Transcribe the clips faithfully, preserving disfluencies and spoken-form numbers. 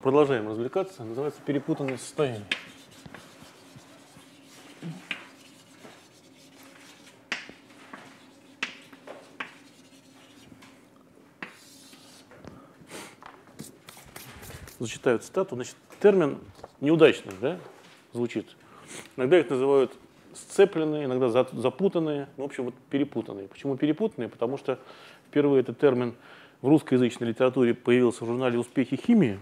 Продолжаем развлекаться. Называется перепутанное состояние. Зачитаю цитату. Значит, термин неудачный, да, звучит. Иногда их называют сцепленные, иногда запутанные, ну, в общем, вот перепутанные. Почему перепутанные? Потому что впервые этот термин в русскоязычной литературе появился в журнале «Успехи химии».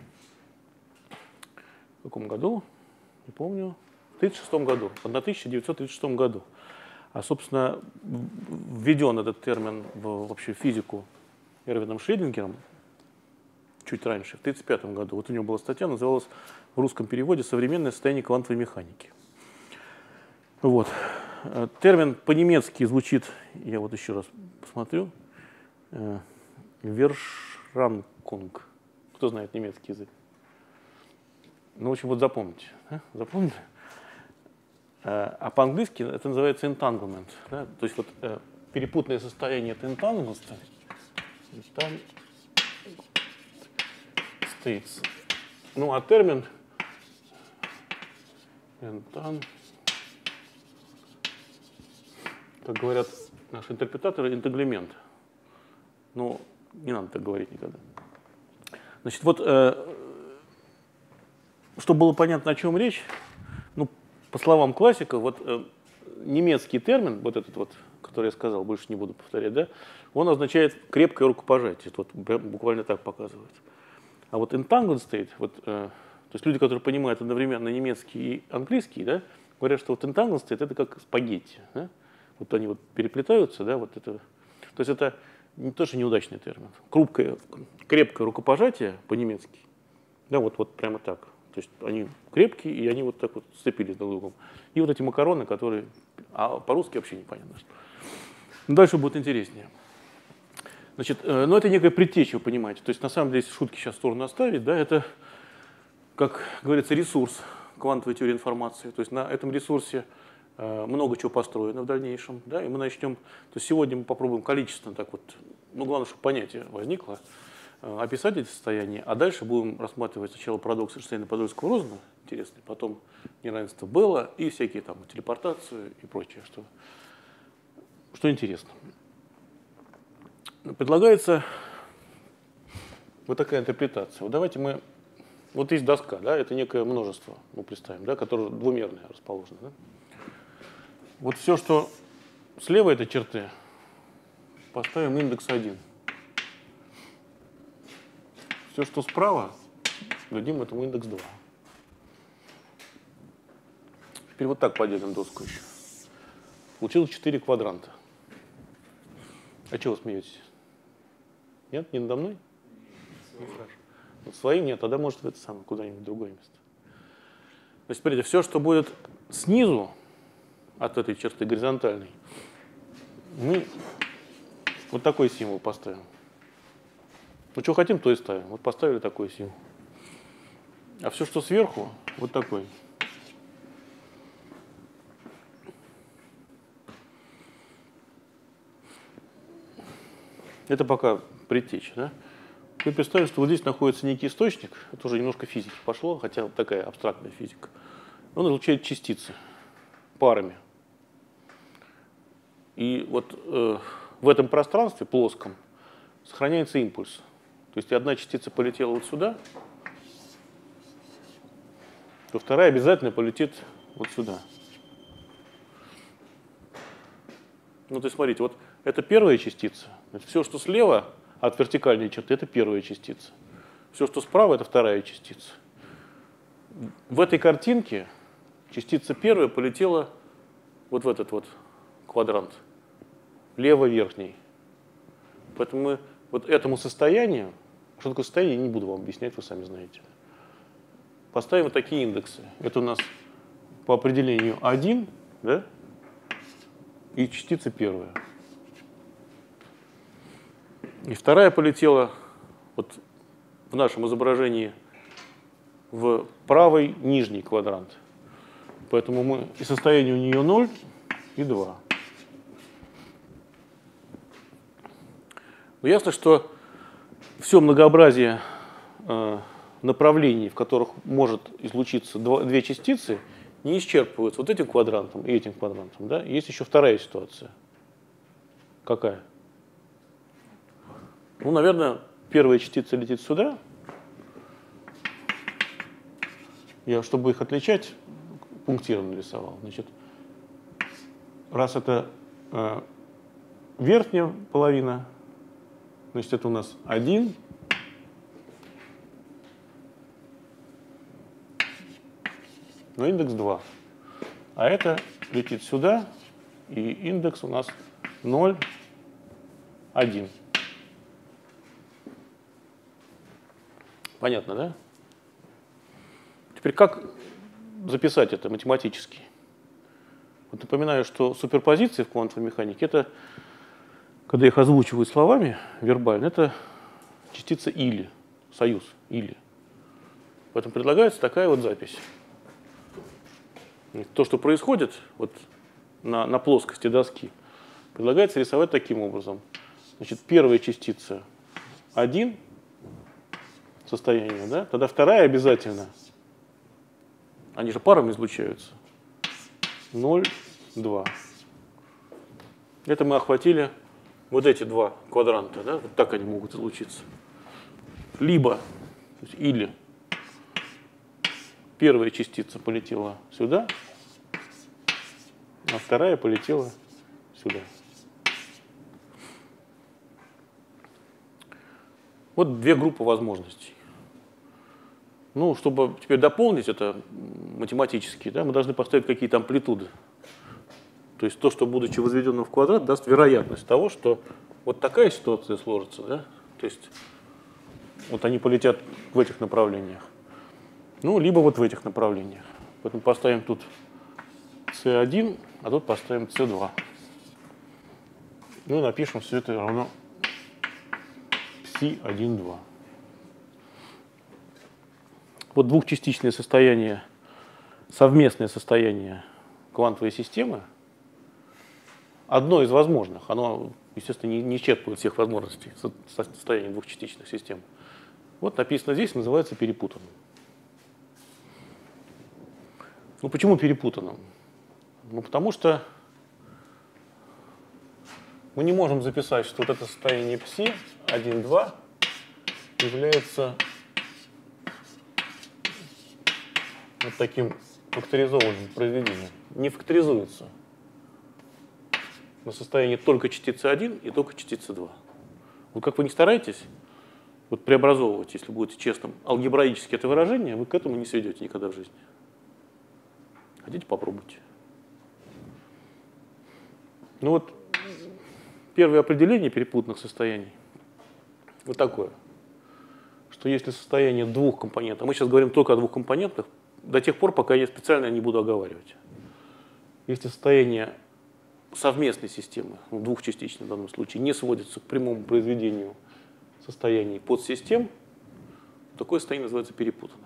В каком году? Не помню. В тысяча девятьсот тридцать шестом году. В тысяча девятьсот тридцать шестом году. А, собственно, введен этот термин в вообще физику Эрвином Шредингером чуть раньше, в тысяча девятьсот тридцать пятом году. Вот у него была статья, называлась в русском переводе «Современное состояние квантовой механики». Вот. Термин по-немецки звучит, я вот еще раз посмотрю, «Вершранкунг». Кто знает немецкий язык? Ну, в общем, вот запомните. А? Запомнили? А по-английски это называется entanglement. Да? То есть вот э, перепутанное состояние — это entanglement states. Ну, а термин entang, как говорят наши интерпретаторы, интеглимент. Ну, не надо так говорить никогда. Значит, вот э, чтобы было понятно, о чем речь, ну, по словам классиков, вот э, немецкий термин, вот этот вот, который я сказал, больше не буду повторять, да, он означает крепкое рукопожатие, вот буквально так показывает. А вот entanglement state, вот, э, то есть люди, которые понимают одновременно немецкий и английский, да, говорят, что вот entanglement state — это как спагетти, да? Вот они вот переплетаются, да, вот это, то есть это не тоже неудачный термин, крепкое, крепкое рукопожатие по-немецки, да, вот, вот прямо так. То есть они крепкие, и они вот так вот сцепились друг с другом. И вот эти макароны, которые... А по-русски вообще непонятно. Дальше будет интереснее. Значит, э, ну это некая предтеча, вы понимаете. То есть на самом деле, если шутки сейчас в сторону оставить, да, это, как говорится, ресурс квантовой теории информации. То есть на этом ресурсе э, много чего построено в дальнейшем. Да, и мы начнем... То есть сегодня мы попробуем количественно так вот... Ну, главное, чтобы понятие возникло. Описать эти состояния, а дальше будем рассматривать сначала парадокс Эйнштейна-Подольского-Розена, интересный, потом неравенство Белла и всякие там телепортацию и прочее, что, что интересно. Предлагается вот такая интерпретация. Вот давайте мы, вот есть доска, да, это некое множество, мы представим, да, которое двумерное расположено. Да? Вот все, что слева этой черты, поставим индекс один. Все, что справа, дадим этому индекс два. Теперь вот так поделим доску еще. Получилось четыре квадранта. А чего вы смеетесь? Нет? Не надо мной? Ну, хорошо. Вот своим нет, тогда может в это самое, куда-нибудь в другое место. Значит, смотрите, все, что будет снизу от этой черты горизонтальной, мы вот такой символ поставим. Ну, что хотим, то и ставим. Вот поставили такой символ. А все, что сверху, вот такой. Это пока предтеча, да? Вы представьте, что вот здесь находится некий источник, это уже немножко физики пошло, хотя такая абстрактная физика. Он излучает частицы парами. И вот э, в этом пространстве плоском сохраняется импульс. То есть, если одна частица полетела вот сюда, то вторая обязательно полетит вот сюда. Ну, то есть, смотрите, вот это первая частица. Значит, все, что слева от вертикальной черты, это первая частица. Все, что справа, это вторая частица. В этой картинке частица первая полетела вот в этот вот квадрант, лево-верхний. Поэтому мы вот этому состоянию, что такое состояние, я не буду вам объяснять, вы сами знаете. Поставим вот такие индексы. Это у нас по определению один, да, и частица первая. И вторая полетела вот в нашем изображении в правый нижний квадрант. Поэтому мы, и состояние у нее ноль и два. Но ясно, что все многообразие э, направлений, в которых может излучиться два, две частицы, не исчерпываются вот этим квадрантом и этим квадрантом. Да? Есть еще вторая ситуация. Какая? Ну, наверное, первая частица летит сюда. Я, чтобы их отличать, пунктирно рисовал. Значит, раз это э, верхняя половина, значит, это у нас один. Но индекс два. А это летит сюда, и индекс у нас ноль, один. Понятно, да? Теперь как записать это математически? Вот напоминаю, что суперпозиции в квантовой механике, это, когда их озвучивают словами вербально, это частица или, союз, или. Поэтому предлагается такая вот запись. То, что происходит вот на, на плоскости доски, предлагается рисовать таким образом. Значит, первая частица один состояние, да? Тогда вторая обязательно, они же парами излучаются, ноль, два. Это мы охватили вот эти два квадранта, да? Вот так они могут излучиться. Либо, или первая частица полетела сюда, а вторая полетела сюда. Вот две группы возможностей. Ну, чтобы теперь дополнить это математически, да, мы должны поставить какие-то амплитуды. То есть то, что, будучи возведенным в квадрат, даст вероятность того, что вот такая ситуация сложится. Да? То есть вот они полетят в этих направлениях. Ну, либо вот в этих направлениях. Поэтому поставим тут си один, а тут поставим си два. Ну и напишем все это равно пси один, два. Вот двухчастичное состояние, совместное состояние квантовой системы, одно из возможных, оно, естественно, не, не исчерпывает всех возможностей состояния двухчастичных систем. Вот написано здесь, называется перепутанным. Ну почему перепутанным? Ну потому что мы не можем записать, что вот это состояние пси один, два является вот таким факторизованным произведением. Не факторизуется на состоянии только частицы один и только частицы два. Вот как вы не стараетесь вот преобразовывать, если будете честным, алгебраически это выражение, вы к этому не сведете никогда в жизни. Хотите, попробуйте. Ну вот первое определение перепутанных состояний вот такое, что если состояние двух компонентов, мы сейчас говорим только о двух компонентах, до тех пор, пока я специально не буду оговаривать. Если состояние совместной системы, ну, двухчастичной в данном случае, не сводится к прямому произведению состояний подсистем, такое состояние называется перепутанным.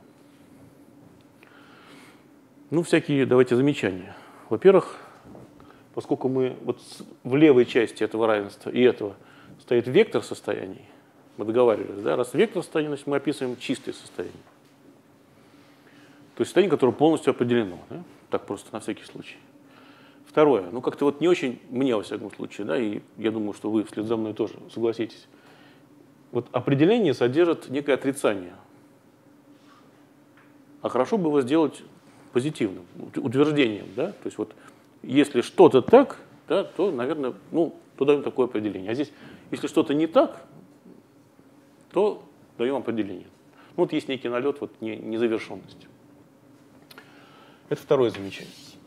Ну, всякие, давайте, замечания. Во-первых, поскольку мы вот в левой части этого равенства и этого стоит вектор состояний, мы договаривались, да, раз вектор состояний, значит, мы описываем чистое состояние. То есть состояние, которое полностью определено. Да? Так просто, на всякий случай. Второе. Ну, как-то вот не очень, мне, во всяком случае, да, и я думаю, что вы вслед за мной тоже согласитесь, вот определение содержит некое отрицание. А хорошо бы его сделать позитивным, утверждением. Да? То есть вот если что-то так, да, то, наверное, ну, то даем такое определение. А здесь, если что-то не так, то даем определение. Ну, вот есть некий налет вот, не, незавершенности. Это второе замечание.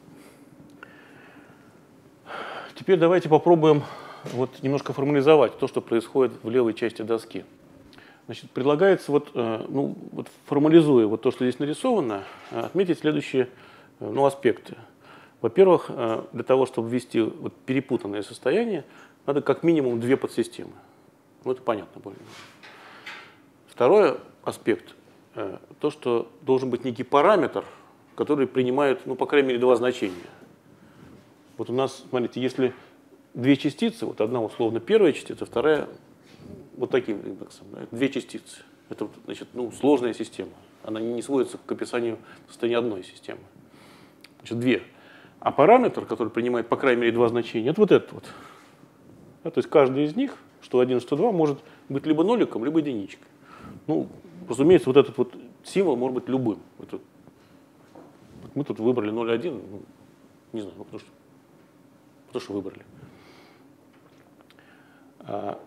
Теперь давайте попробуем вот немножко формализовать то, что происходит в левой части доски. Значит, предлагается, вот, ну, вот формализуя вот то, что здесь нарисовано, отметить следующие ну, аспекты. Во-первых, для того, чтобы ввести вот перепутанное состояние, надо как минимум две подсистемы. Ну, это понятно более-менее. Второй аспект, то, что должен быть некий параметр, который принимает, ну, по крайней мере, два значения. Вот у нас, смотрите, если две частицы, вот одна условно первая частица, вторая вот таким индексом, да, две частицы. Это, значит, ну, сложная система. Она не сводится к описанию состояния одной системы. Значит, две. А параметр, который принимает по крайней мере два значения, это вот этот вот. Да, то есть каждый из них, что один, что два, может быть либо ноликом, либо единичкой. Ну, разумеется, вот этот вот символ может быть любым. Это, мы тут выбрали ноль один, ну, не знаю, ну, потому, что, потому что выбрали. А,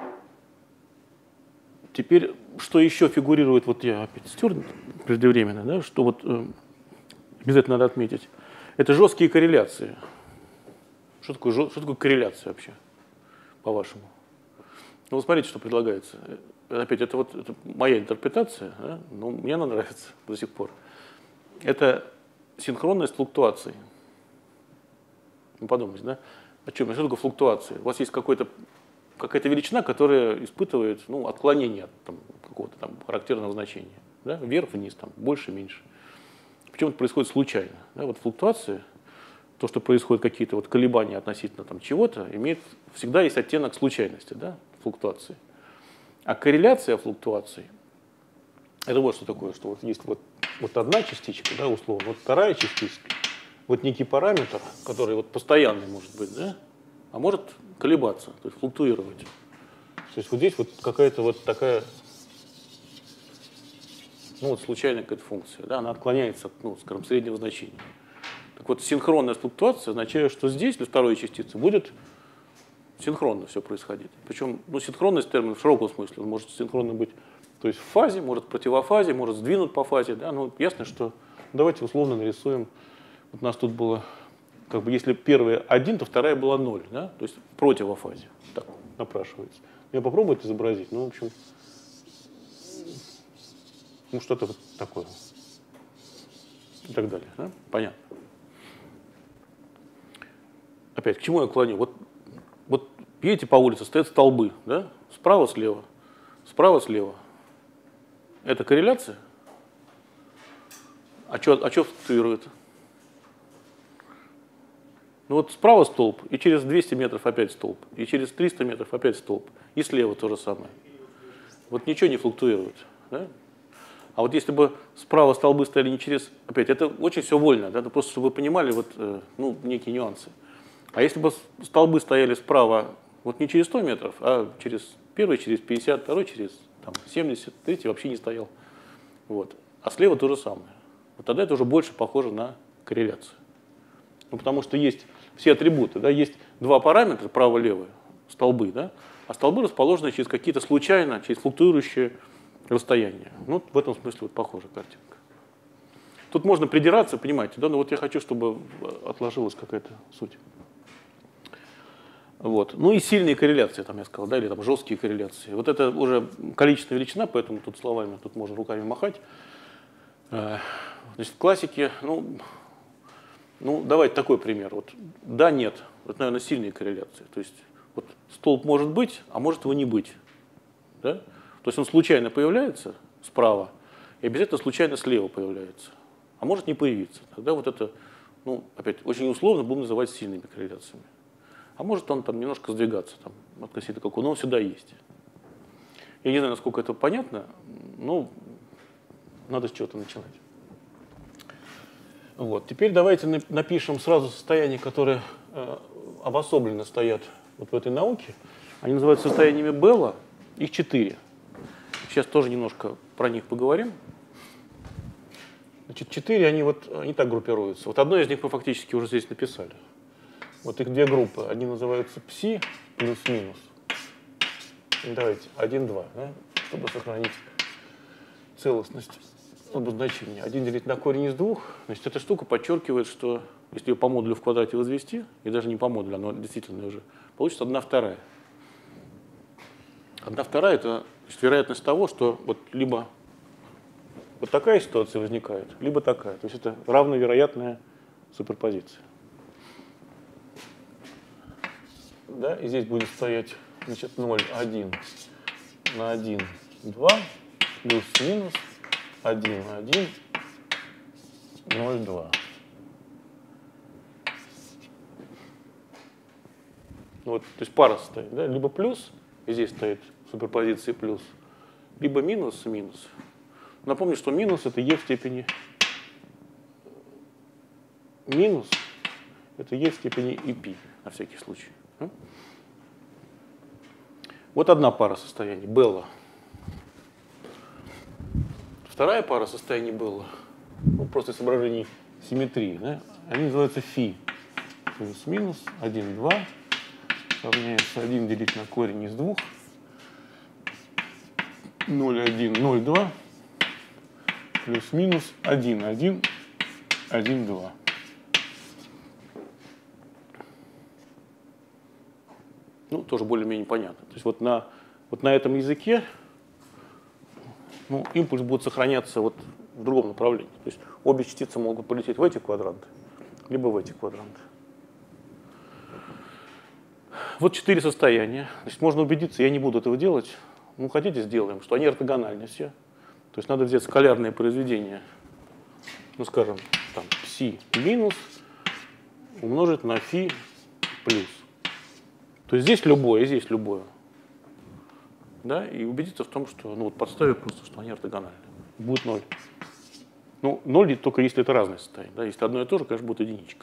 теперь, что еще фигурирует, вот я опять стер преждевременно, да, что вот э, обязательно надо отметить, это жесткие корреляции. Что такое, что такое корреляция вообще, по-вашему? Ну, вот смотрите, что предлагается. Опять, это вот это моя интерпретация, да? Но мне она нравится до сих пор. Это синхронность флуктуаций. Ну, подумайте, да? О чем? Что такое флуктуации? У вас есть какой-то, какая-то величина, которая испытывает, ну, отклонение от там, какого-то там характерного значения. Да? Вверх-вниз, там, больше-меньше. Причем это происходит случайно. Да? Вот флуктуации, то, что происходят какие-то вот колебания относительно там, чего-то, имеет, всегда есть оттенок случайности, да? Флуктуации. А корреляция флуктуаций, это вот что такое, что вот есть вот, вот одна частичка, да, условно, вот вторая частичка, вот некий параметр, который вот постоянный может быть, да, а может колебаться, то есть флуктуировать. То есть вот здесь вот какая-то вот такая, ну вот случайная какая-то функция, да, она отклоняется от, ну, скажем, среднего значения. Так вот, синхронная флуктуация означает, что здесь для второй частицы будет синхронно все происходит. Причем, ну, синхронность термин в широком смысле, он может синхронно быть, то есть в фазе, может в противофазе, может сдвинут по фазе, да, ну, ясно, что давайте условно нарисуем, вот у нас тут было, как бы, если первая один, то вторая была ноль, да, то есть в противофазе, так, напрашивается. Я попробую это изобразить, ну, в общем, ну, что-то вот такое, и так далее, да? Понятно. Опять, к чему я клоню? Вот Вот видите, по улице стоят столбы, да? Справа-слева, справа-слева. Это корреляция? А что а что флуктуирует? Ну вот справа столб, и через двести метров опять столб, и через триста метров опять столб, и слева то же самое. Вот ничего не флуктуирует. Да? А вот если бы справа столбы стояли не через... Опять, это очень все вольно, да? Это просто, чтобы вы понимали вот, ну, некие нюансы. А если бы столбы стояли справа вот не через сто метров, а через первый, через пятьдесят, второй через там, семьдесят, третий вообще не стоял. Вот. А слева то же самое. Вот тогда это уже больше похоже на корреляцию. Ну, потому что есть все атрибуты, да, есть два параметра, право-левое, столбы, да, а столбы расположены через какие-то случайно, через флуктуирующие расстояния. Ну, в этом смысле вот похожа картинка. Тут можно придираться, понимаете, да, но вот я хочу, чтобы отложилась какая-то суть. Вот. Ну и сильные корреляции, там я сказал, да, или там жесткие корреляции. Вот это уже количественная величина, поэтому тут словами, тут можно руками махать. Значит, в классике, ну, ну, давайте такой пример. Вот, да, нет, это, наверное, сильные корреляции. То есть вот столб может быть, а может его не быть. Да? То есть он случайно появляется справа, и обязательно случайно слева появляется. А может не появиться. Тогда вот это, ну, опять, очень условно будем называть сильными корреляциями. А может он там немножко сдвигаться там, относительно какого, но он всегда есть. Я не знаю, насколько это понятно, но надо с чего-то начинать. Вот. Теперь давайте напишем сразу состояния, которые э, обособленно стоят вот в этой науке. Они называются состояниями Белла, их четыре. Сейчас тоже немножко про них поговорим. Значит, четыре, они вот они так группируются. Вот одно из них мы фактически уже здесь написали. Вот их две группы. Одни называются пси плюс-минус. Давайте один-два, да, чтобы сохранить целостность обозначения. один делить на корень из двух. Значит, эта штука подчеркивает, что если ее по модулю в квадрате возвести, и даже не по модулю, она действительно уже, получится одна вторая. Одна вторая – это значит, вероятность того, что вот либо вот такая ситуация возникает, либо такая. То есть это равновероятная суперпозиция. Да, и здесь будет стоять, значит, ноль, один на один, два, плюс-минус, один на один, ноль, два. Вот, то есть пара стоит, да, либо плюс, и здесь стоит суперпозиция плюс, либо минус, минус. Напомню, что минус это e в степени минус, это e в степени и π, на всякий случай. Вот одна пара состояний, Белла. Вторая пара состояний Белла, ну, просто соображений симметрии, да, они называются φ. Плюс-минус один, два, равняется один делить на корень из двух, ноль, один, ноль, два, плюс-минус один, один, один, два. Ну, тоже более-менее понятно. То есть вот на, вот на этом языке ну, импульс будет сохраняться вот в другом направлении. То есть обе частицы могут полететь в эти квадранты, либо в эти квадранты. Вот четыре состояния. Значит, можно убедиться, я не буду этого делать. Ну, хотите, сделаем, что они ортогональны все. То есть надо взять скалярное произведение, ну, скажем, там, пси минус умножить на φ плюс. То есть здесь любое, здесь любое. Да, и убедиться в том, что, ну, вот подставив просто, что они ортогональны. Будет ноль. Ну, ноль только если это разные состояния. Да? Если одно и то же, конечно, будет единичка.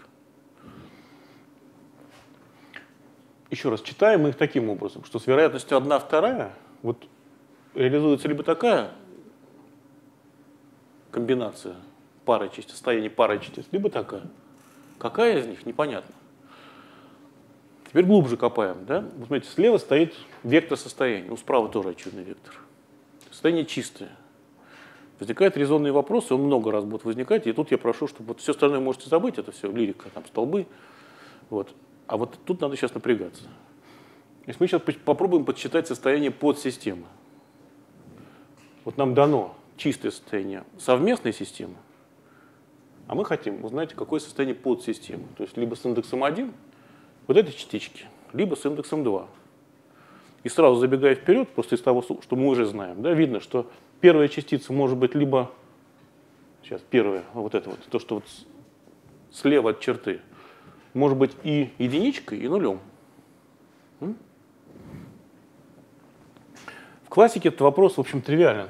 Еще раз, читаем мы их таким образом, что с вероятностью одна вторая вот, реализуется либо такая комбинация пары частиц, состояние пары частиц, либо такая. Какая из них, непонятно. Теперь глубже копаем. Да? Вот смотрите, слева стоит вектор состояния, ну, справа тоже очевидный вектор. Состояние чистое. Возникают резонные вопросы, он много раз будет возникать, и тут я прошу, чтобы вот все остальное можете забыть, это все лирика, там столбы. Вот. А вот тут надо сейчас напрягаться. Если мы сейчас попробуем подсчитать состояние подсистемы. Вот нам дано чистое состояние совместной системы, а мы хотим узнать, какое состояние подсистемы. То есть либо с индексом один, вот эти частички, либо с индексом два. И сразу забегая вперед, просто из того, что мы уже знаем, да, видно, что первая частица может быть либо, сейчас первая, вот это вот, то, что вот слева от черты, может быть и единичкой, и нулем. В классике этот вопрос, в общем, тривиален.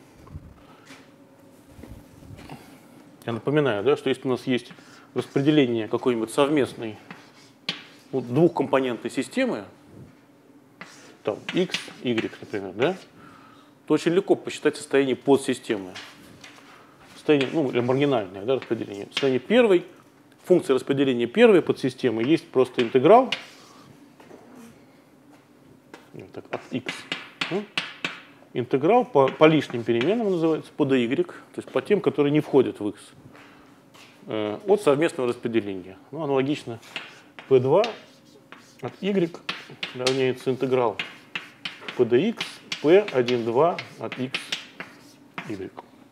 Я напоминаю, да, что если у нас есть распределение какой-нибудь совместной ну, двухкомпонентной системы, там x, y, например, да, то очень легко посчитать состояние подсистемы. Состояние, ну, или маргинальное, да, распределение. Состояние первой, функция распределения первой подсистемы есть просто интеграл так, от x. Ну, интеграл по, по лишним переменам называется, по dy, то есть по тем, которые не входят в x, э, от совместного распределения. Ну, аналогично p два от y равняется интеграл p dx, p один два от x, y.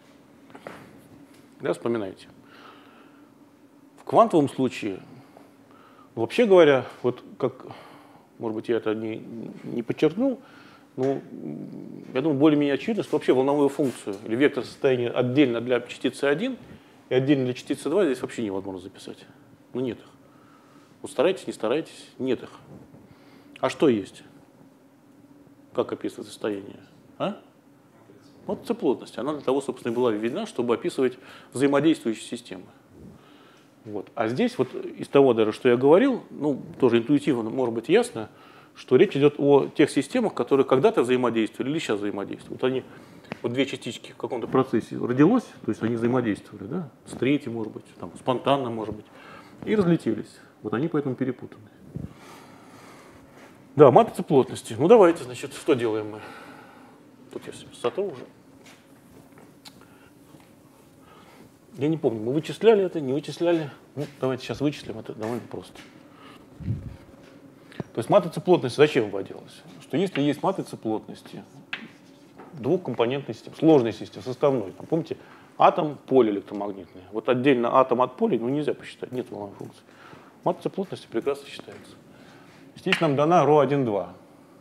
Да, вспоминайте. В квантовом случае, вообще говоря, вот как, может быть, я это не, не подчеркнул, но я думаю, более-менее очевидно, что вообще волновую функцию или вектор состояния отдельно для частицы один и отдельно для частицы два здесь вообще невозможно записать. Ну нет их. Вот старайтесь, не старайтесь, нет их. А что есть? Как описывать состояние? А? Вот циплотность. Она для того, собственно, и была введена, чтобы описывать взаимодействующие системы. Вот. А здесь вот из того даже, что я говорил, ну, тоже интуитивно может быть ясно, что речь идет о тех системах, которые когда-то взаимодействовали или сейчас взаимодействуют. Вот они, вот две частички в каком-то процессе родилось, то есть они взаимодействовали, да, с третьей, может быть, там, спонтанно, может быть, и разлетелись. Вот они поэтому перепутаны. Да, матрица плотности. Ну давайте, значит, что делаем мы? Тут я сотру уже. Я не помню, мы вычисляли это, не вычисляли. Ну, давайте сейчас вычислим, это довольно просто. То есть матрица плотности зачем вводилась? Что если есть матрица плотности двухкомпонентной системы, сложной системы, составной, там, помните, атом, поле электромагнитное. Вот отдельно атом от поля, ну, нельзя посчитать, нет волновой функции. Матрица плотности прекрасно считается. Здесь нам дана ρ один, два.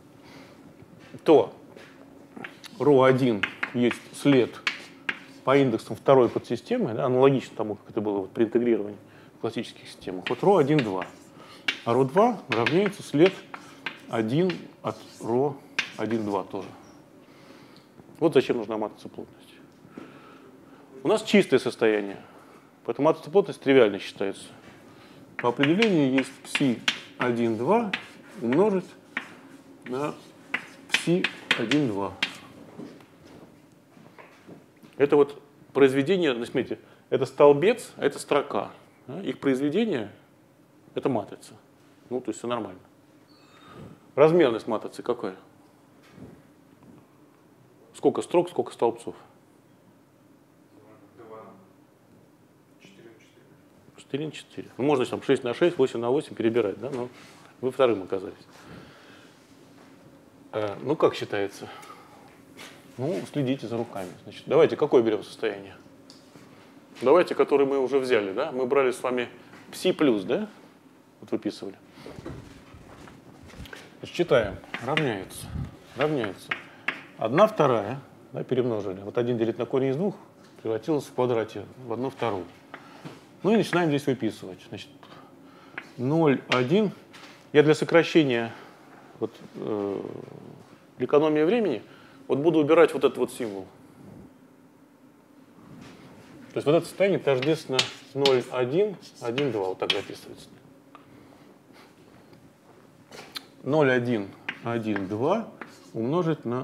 То ρ один есть след по индексам второй подсистемы, да, аналогично тому, как это было вот при интегрировании в классических системах. Вот ρ один, два. А ρ два равняется след один от ρ один, два тоже. Вот зачем нужна матрица плотности. У нас чистое состояние, поэтому матрица плотности тривиально считается. По определению есть пси один, два умножить на пси один, два. Это вот произведение, ну, смотрите, это столбец, а это строка. Их произведение – это матрица. Ну, то есть все нормально. Размерность матрицы какая? Сколько строк, сколько столбцов? четыре на четыре. Ну, можно там шесть на шесть, восемь на восемь перебирать, да? Но вы вторым оказались. А, ну, как считается? Ну, следите за руками. Значит, давайте, какое берем состояние? Давайте, которое мы уже взяли, да? Мы брали с вами пси плюс, да? Вот выписывали. Значит, читаем. Равняется. Равняется. Одна вторая, да, перемножили. Вот один делить на корень из двух превратилось в квадрате в одну вторую. Ну и начинаем здесь выписывать. Значит, ноль, один. Я для сокращения, вот, э, для экономии времени, вот буду убирать вот этот вот символ. То есть вот это состояние тождественно ноль, один, один, два. Вот так записывается. ноль, один, один, два умножить на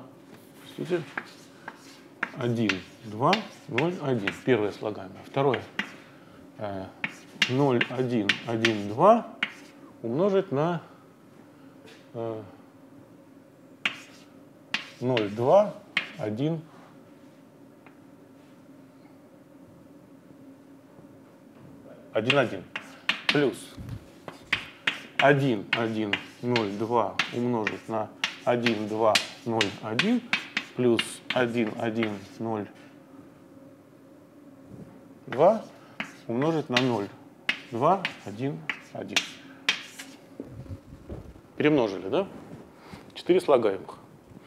один, два, ноль, один. Первое слагаемое. Второе. ноль, один, один, два умножить на ноль, два, один, один, один. Плюс один, один, ноль, два умножить на один, два, ноль, один плюс один, один, ноль, два умножить на ноль, два, один, один. Перемножили, да? четыре слагаемых.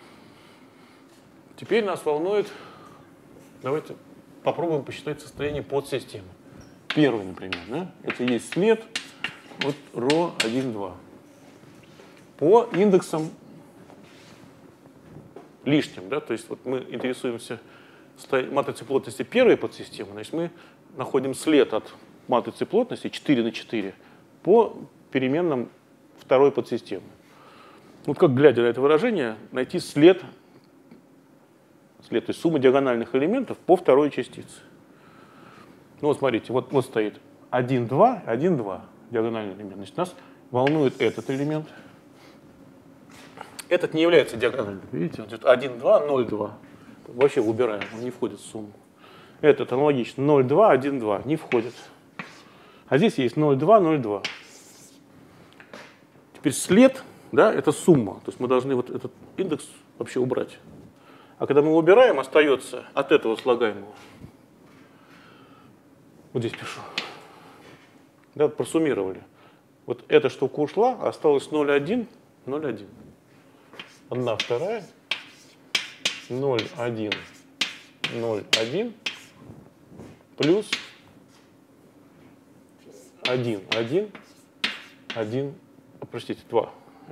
Теперь нас волнует, давайте попробуем посчитать состояние подсистемы. Первый, например, да? Это есть след от ро один, два. По индексам лишним, да? То есть вот мы интересуемся матрицей плотности первой подсистемы, значит мы находим след от матрицы плотности четыре на четыре по переменным второй подсистемы. Вот как, глядя на это выражение, найти след, след, то есть сумма диагональных элементов по второй частице. Ну вот смотрите, вот, вот стоит один, два, один, два диагональный элемент. Значит, нас волнует этот элемент. Этот не является диагональным. Видите, он идет один, два, ноль, два. Вообще убираем, он не входит в сумму. Этот аналогично ноль, два, один, два не входит. А здесь есть ноль, два, ноль, два. Теперь след, да, это сумма. То есть мы должны вот этот индекс вообще убрать. А когда мы его убираем, остается от этого слагаемого. Вот здесь пишу. Да, вот просуммировали. Вот эта штука ушла, а осталось ноль, один, ноль, один. Одна вторая. ноль, один, ноль, один. Плюс один, один, один, простите, два.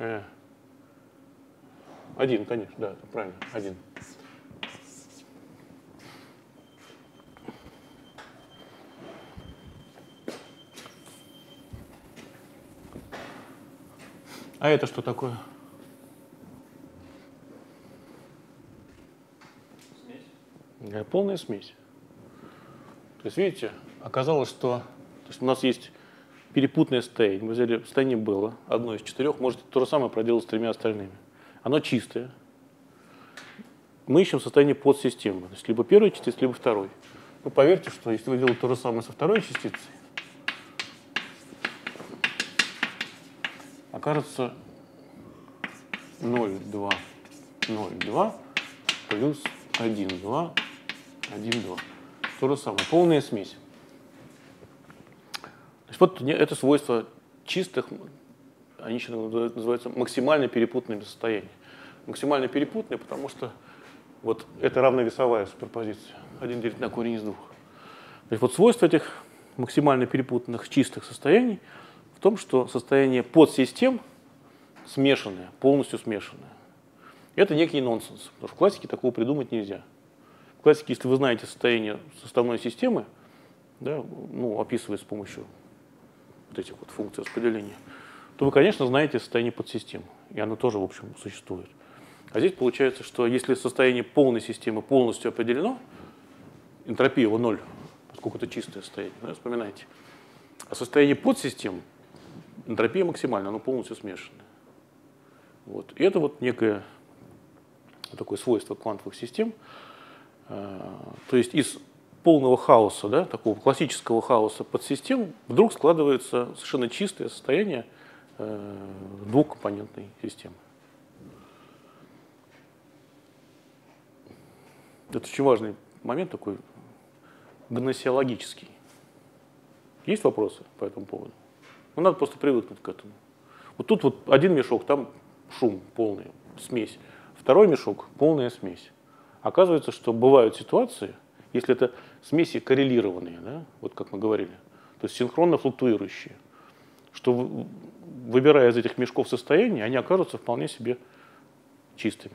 один, конечно, да, это правильно, один. А это что такое? Смесь. Да, полная смесь. То есть, видите, оказалось, что то есть у нас есть перепутное состояние. Мы взяли состояние было, одно из четырех, можете то же самое проделать с тремя остальными. Оно чистое. Мы ищем состояние подсистемы, то есть либо первой частицы, либо второй. Но поверьте, что если вы делаете то же самое со второй частицей, окажется ноль, два, ноль, два плюс один, два, один, два. То же самое, полная смесь. Значит, вот это свойство чистых, они еще называются максимально перепутанными состояниями. Максимально перепутанные, потому что вот это равновесовая суперпозиция. один делить на корень из двух. То есть вот свойство этих максимально перепутанных чистых состояний в том, что состояние подсистем смешанное, полностью смешанное. Это некий нонсенс, потому что в классике такого придумать нельзя. В классике, если вы знаете состояние составной системы, да, ну, описывая с помощью вот этих вот функций распределения, то вы, конечно, знаете состояние подсистем. И оно тоже, в общем, существует. А здесь получается, что если состояние полной системы полностью определено, энтропия его ноль, поскольку это чистое состояние, да, вспоминайте. А состояние подсистем, энтропия максимальна, оно полностью смешано. Вот. И это вот некое такое свойство квантовых систем. То есть из полного хаоса, да, такого классического хаоса подсистем, вдруг складывается совершенно чистое состояние двухкомпонентной системы. Это очень важный момент такой гносеологический. Есть вопросы по этому поводу? Ну, надо просто привыкнуть к этому. Вот тут вот один мешок, там шум полный, смесь. Второй мешок — полная смесь. Оказывается, что бывают ситуации, если это смеси коррелированные, да, вот как мы говорили, то есть синхронно флуктуирующие, что, выбирая из этих мешков состояния, они окажутся вполне себе чистыми.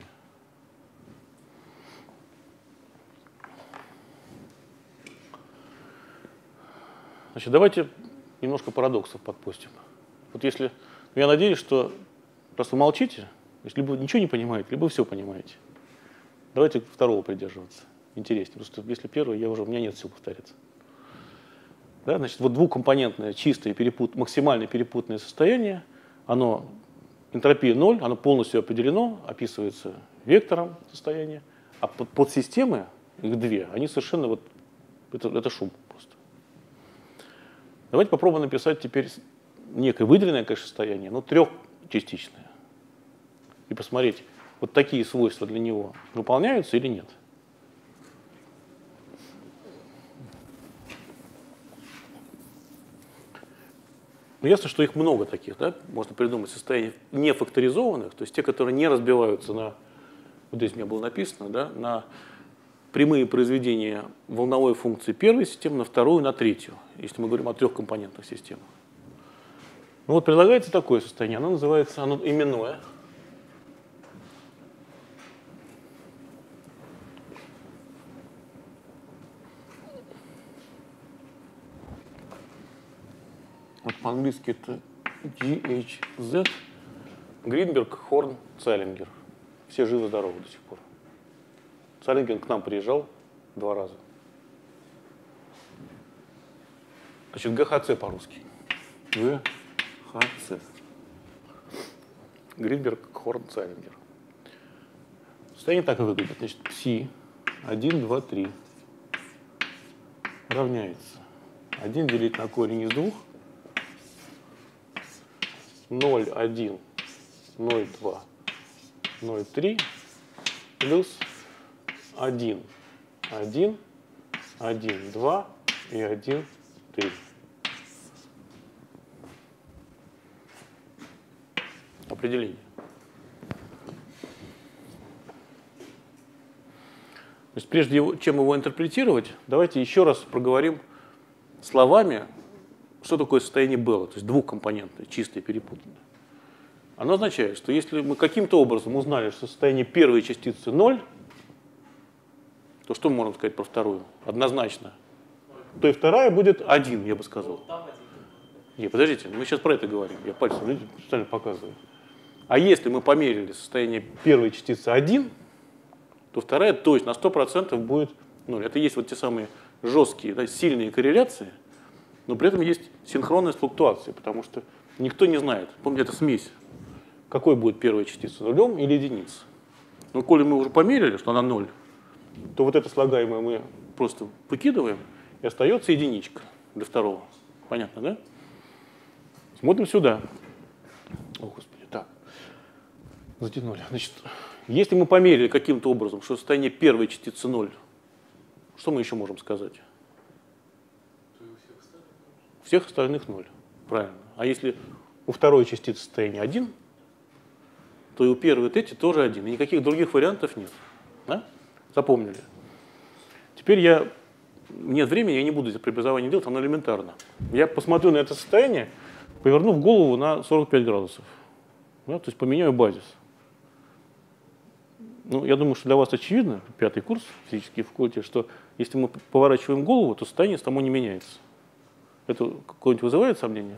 Значит, давайте немножко парадоксов подпустим. Вот если, я надеюсь, что раз вы молчите, если либо ничего не понимаете, либо все понимаете. Давайте второго придерживаться. Интереснее. Просто если первый, я уже, у меня нет сил повторяться. Да, значит, вот двухкомпонентное, чистое, перепут, максимально перепутанное состояние, оно, энтропия ноль, оно полностью определено, описывается вектором состояния, а под, подсистемы, их две, они совершенно вот, это, это шум просто. Давайте попробуем написать теперь некое выделенное, конечно, состояние, но трехчастичное. И посмотреть, вот такие свойства для него выполняются или нет. Ну, ясно, что их много таких, да? Можно придумать состояния не факторизованных, то есть те, которые не разбиваются на, вот здесь у меня было написано, да, на прямые произведения волновой функции первой системы, на вторую, на третью, если мы говорим о трехкомпонентных системах. Ну, вот предлагается такое состояние, оно называется, оно именное. Вот по-английски это джи эйч зет, Гринберг, Хорн, Цайлингер. Все живы-здоровы до сих пор. Цайлингер к нам приезжал два раза. Значит, гэ ха цэ по-русски. гэ ха цэ. Гринберг, Хорн, Цайлингер. Состояние так и выглядит. Значит, пси один, два, три равняется один делить на корень из двух, ноль, один, ноль, два, ноль, три плюс один, один, один, два и один, три. Определение. То есть прежде чем его интерпретировать, давайте еще раз проговорим словами, что такое состояние Белла, то есть двухкомпонентное, чистое, перепутанное. Оно означает, что если мы каким-то образом узнали, что состояние первой частицы ноль, то что мы можем сказать про вторую? Однозначно. То и вторая будет один, я бы сказал. Не, подождите, мы сейчас про это говорим. Я пальцем специально показываю. А если мы померили состояние первой частицы один, то вторая точно на сто процентов будет ноль. Это есть вот те самые жесткие, да, сильные корреляции, но при этом есть синхронность флуктуации, потому что никто не знает, помните, это смесь, какой будет первая частица, нулем или единицей. Но коли мы уже померили, что она ноль, то вот это слагаемое мы просто выкидываем, и остается единичка для второго. Понятно, да? Смотрим сюда. О, Господи, так. Затянули. Значит, если мы померили каким-то образом, что состояние первой частицы ноль, что мы еще можем сказать? У всех остальных ноль. Правильно. А если у второй частицы состояние один, то и у первой вот эти тоже один. И никаких других вариантов нет. Да? Запомнили. Теперь я... Нет времени, я не буду это преобразование делать, оно элементарно. Я посмотрю на это состояние, повернув голову на сорок пять градусов. Да? То есть поменяю базис. Ну, я думаю, что для вас очевидно, пятый курс физический факультет, что если мы поворачиваем голову, то состояние само не меняется. Это какое-нибудь вызывает сомнение?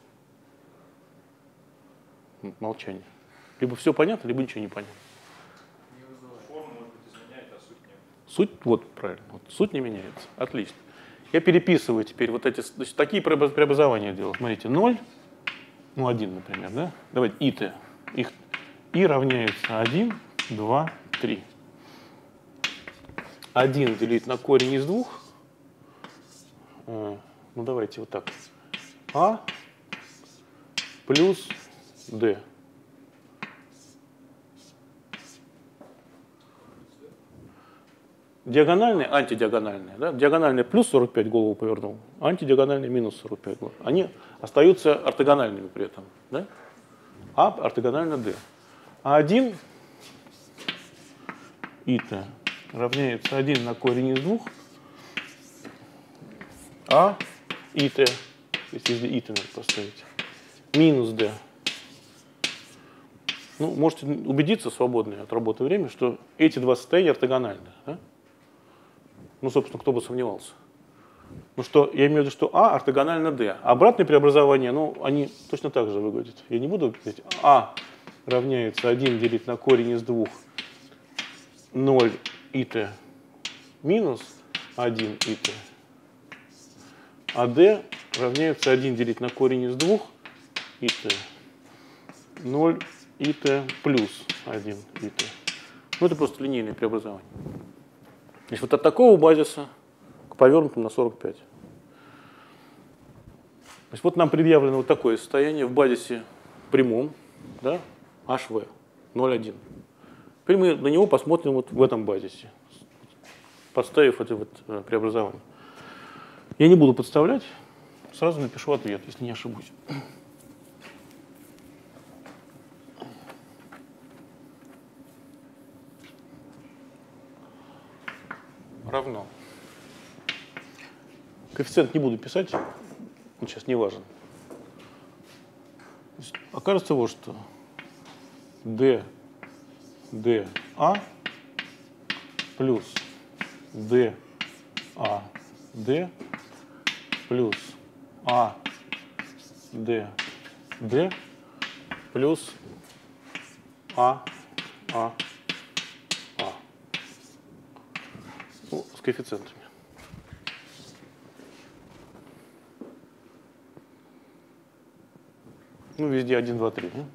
Молчание. Либо все понятно, либо ничего не понятно. Форма, может быть, изменяет, а суть нет. Суть, вот правильно, вот, суть не меняется. Отлично. Я переписываю теперь вот эти, значит, такие преобразования делаю. Смотрите, ноль, ну один, например, да? Давайте и-т. Их и равняется один, два, три. один делить на корень из двух. Ну давайте вот так. А плюс d. Диагональные, антидиагональные. Да? Диагональные плюс сорок пять голову повернул, антидиагональные минус сорок пять голову. Они остаются ортогональными при этом. Да? А ортогонально d. А один и-т равняется один на корень из двух. А и-т, если здесь и-т надо поставить, минус d. Ну, можете убедиться свободное от работы время, что эти два состояния ортогональны. Да? Ну, собственно, кто бы сомневался. Ну что, я имею в виду, что А ортогонально D. Обратные преобразования, ну, они точно так же выглядят. Я не буду говорить, А равняется один делить на корень из двух, ноль и-т минус один и-т. А D равняется один делить на корень из двух, и-т, ноль и-т плюс один и-т. Ну, это просто линейное преобразование. Значит, вот от такого базиса к повернутому на сорок пять. Значит, вот нам предъявлено вот такое состояние в базисе прямом, да, эйч ви ноль один. Теперь мы на него посмотрим вот в этом базисе, подставив это вот преобразование. Я не буду подставлять, сразу напишу ответ, если не ошибусь. Равно. Коэффициент не буду писать, он сейчас не важен. Окажется вот что. d, d, a плюс d, a, d плюс a, d, d плюс a, a, a. Ну, с коэффициентами. Ну, везде один, два, три. Да?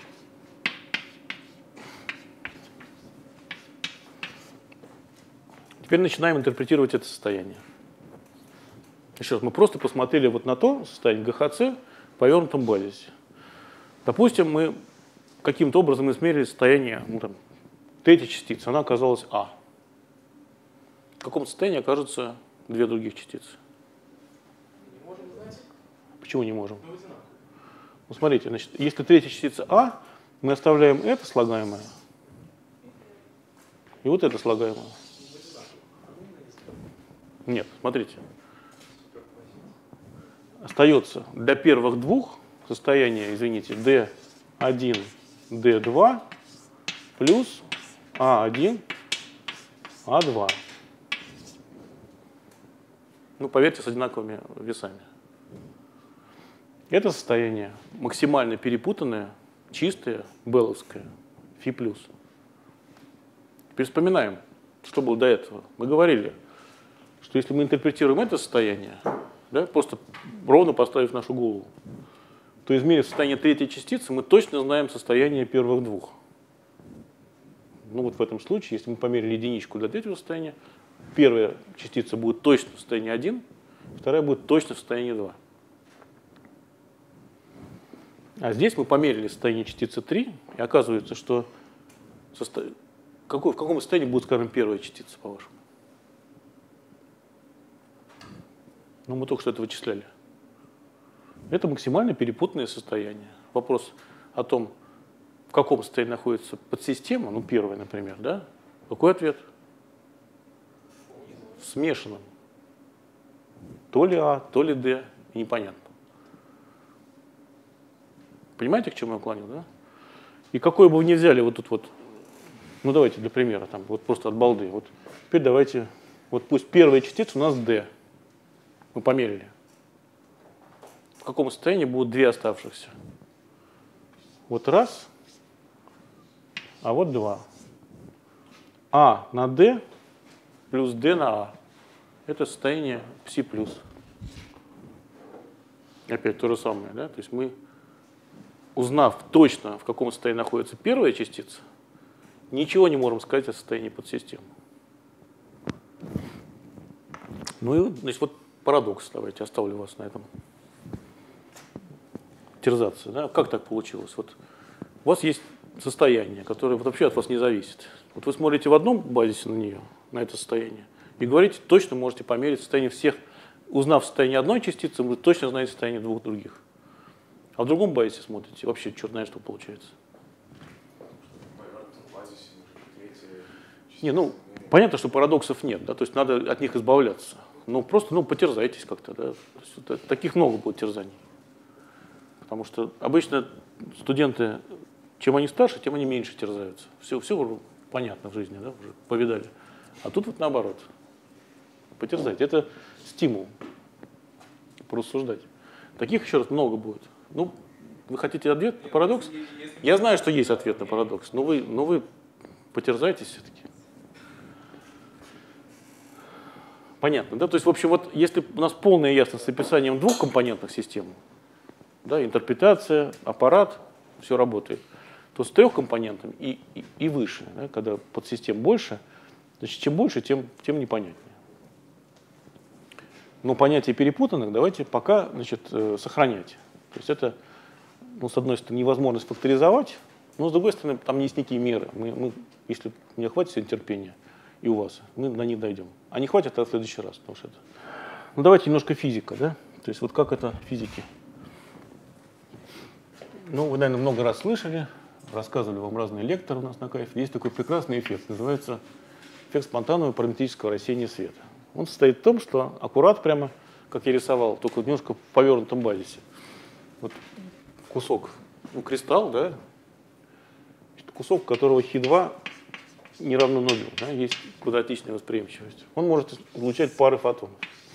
Теперь начинаем интерпретировать это состояние. Еще раз, мы просто посмотрели вот на то состояние ГХЦ в повернутом базисе. Допустим, мы каким-то образом измерили состояние ну, там, третьей частицы, она оказалась А. В каком состоянии окажутся две других частицы? Не можем знать. Почему не можем? Ну, одинаково. Ну, смотрите, значит, если третья частица А, мы оставляем это слагаемое и вот это слагаемое. Нет, смотрите. Остается для первых двух состояние, извините, ди один, ди два плюс а один, а два. Ну, поверьте, с одинаковыми весами. Это состояние максимально перепутанное, чистое, белловское, фи плюс. Теперь вспоминаем, что было до этого. Мы говорили, что если мы интерпретируем это состояние, да, просто ровно поставив нашу голову, то измерив состояние третьей частицы, мы точно знаем состояние первых двух. Ну вот в этом случае, если мы померили единичку для третьего состояния, первая частица будет точно в состоянии один, вторая будет точно в состоянии два. А здесь мы померили состояние частицы три, и оказывается, что состо... Какой, в каком состоянии будет, скажем, первая частица, по-вашему? Ну, мы только что это вычисляли. Это максимально перепутанное состояние. Вопрос о том, в каком состоянии находится подсистема, ну, первая, например, да? Какой ответ? В смешанном. То ли А, то ли Д, непонятно. Понимаете, к чему я клоню, да? И какой бы вы ни взяли вот тут вот Ну давайте для примера, там, вот просто от балды. Вот теперь давайте, вот пусть первая частица у нас d. Мы померили. В каком состоянии будут две оставшихся? Вот раз, а вот два. А на d плюс d на а. Это состояние пси плюс. Опять то же самое, да? То есть мы, узнав точно, в каком состоянии находится первая частица, ничего не можем сказать о состоянии подсистемы. Ну и, значит, вот парадокс, давайте оставлю вас на этом терзаться. Да? Как так получилось? Вот у вас есть состояние, которое вот вообще от вас не зависит. Вот вы смотрите в одном базисе на нее, на это состояние, и говорите, точно можете померить состояние всех. Узнав состояние одной частицы, вы точно знаете состояние двух других. А в другом базисе смотрите, вообще черт знает, что получается. Не, ну, понятно, что парадоксов нет, да, то есть надо от них избавляться. Ну, просто, ну, потерзайтесь как-то, да. То есть, это, таких много будет терзаний. Потому что обычно студенты, чем они старше, тем они меньше терзаются. Все, все понятно в жизни, да, уже повидали. А тут вот наоборот. Потерзайте. Это стимул порассуждать. Таких, еще раз, много будет. Ну, вы хотите ответ на парадокс? Я знаю, что есть ответ на парадокс, но вы, но вы потерзайтесь все-таки. Понятно, да? То есть, в общем, вот если у нас полная ясность с описанием двухкомпонентных систем, да, интерпретация, аппарат, все работает, то с трехкомпонентами и, и, и выше, да, когда подсистем больше, значит, чем больше, тем, тем непонятнее. Но понятие перепутанных давайте пока, значит, сохранять. То есть это, ну, с одной стороны, невозможность факторизовать, но с другой стороны, там есть некие меры. Мы, мы, если у меня хватит сегодня терпения, и у вас, мы на них дойдем. А не хватит, а в следующий раз. Потому что это... Ну давайте немножко физика, да? То есть вот как это физики? Ну, вы, наверное, много раз слышали, рассказывали вам разные лекторы у нас на кафедре. Есть такой прекрасный эффект, называется эффект спонтанного параметрического рассеяния света. Он состоит в том, что аккурат прямо, как я рисовал, только немножко в повернутом базисе. Вот кусок, ну, кристалл, да, кусок, у которого хи два не равно нулю, да, есть квадратичная восприимчивость. Он может излучать пары фотонов.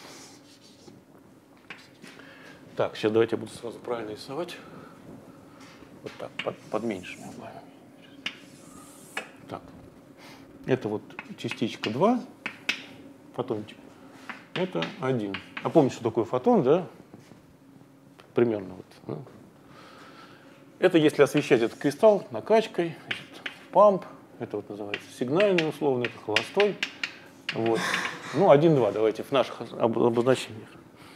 Так, сейчас давайте я буду сразу правильно рисовать. Вот так, под, под меньшими углами. Так, это вот частичка два, фотончик. Это один. А помните, что такое фотон, да? Примерно вот. Да? Это если освещать этот кристалл накачкой, значит, памп, это вот называется сигнальный условно, это холостой. Вот. Ну, один-два, давайте в наших обозначениях.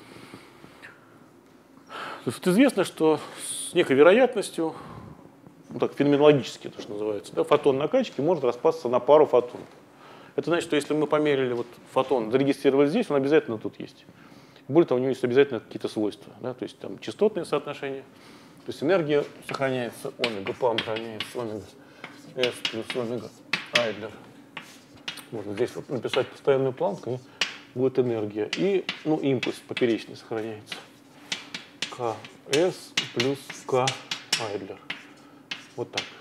То есть известно, что с некой вероятностью, ну так, феноменологически, то, что называется, да, фотон накачки может распасться на пару фотонов. Это значит, что если мы померили вот фотон, зарегистрировали здесь, он обязательно тут есть. Более того, у него есть обязательно какие-то свойства, да, то есть там частотные соотношения, то есть энергия сохраняется, омега, памп равняется омега, S плюс омега, Айдлер. Можно здесь вот написать постоянную планку, и будет энергия. И, ну, импульс поперечный сохраняется. КС плюс К Айдлер. Вот так.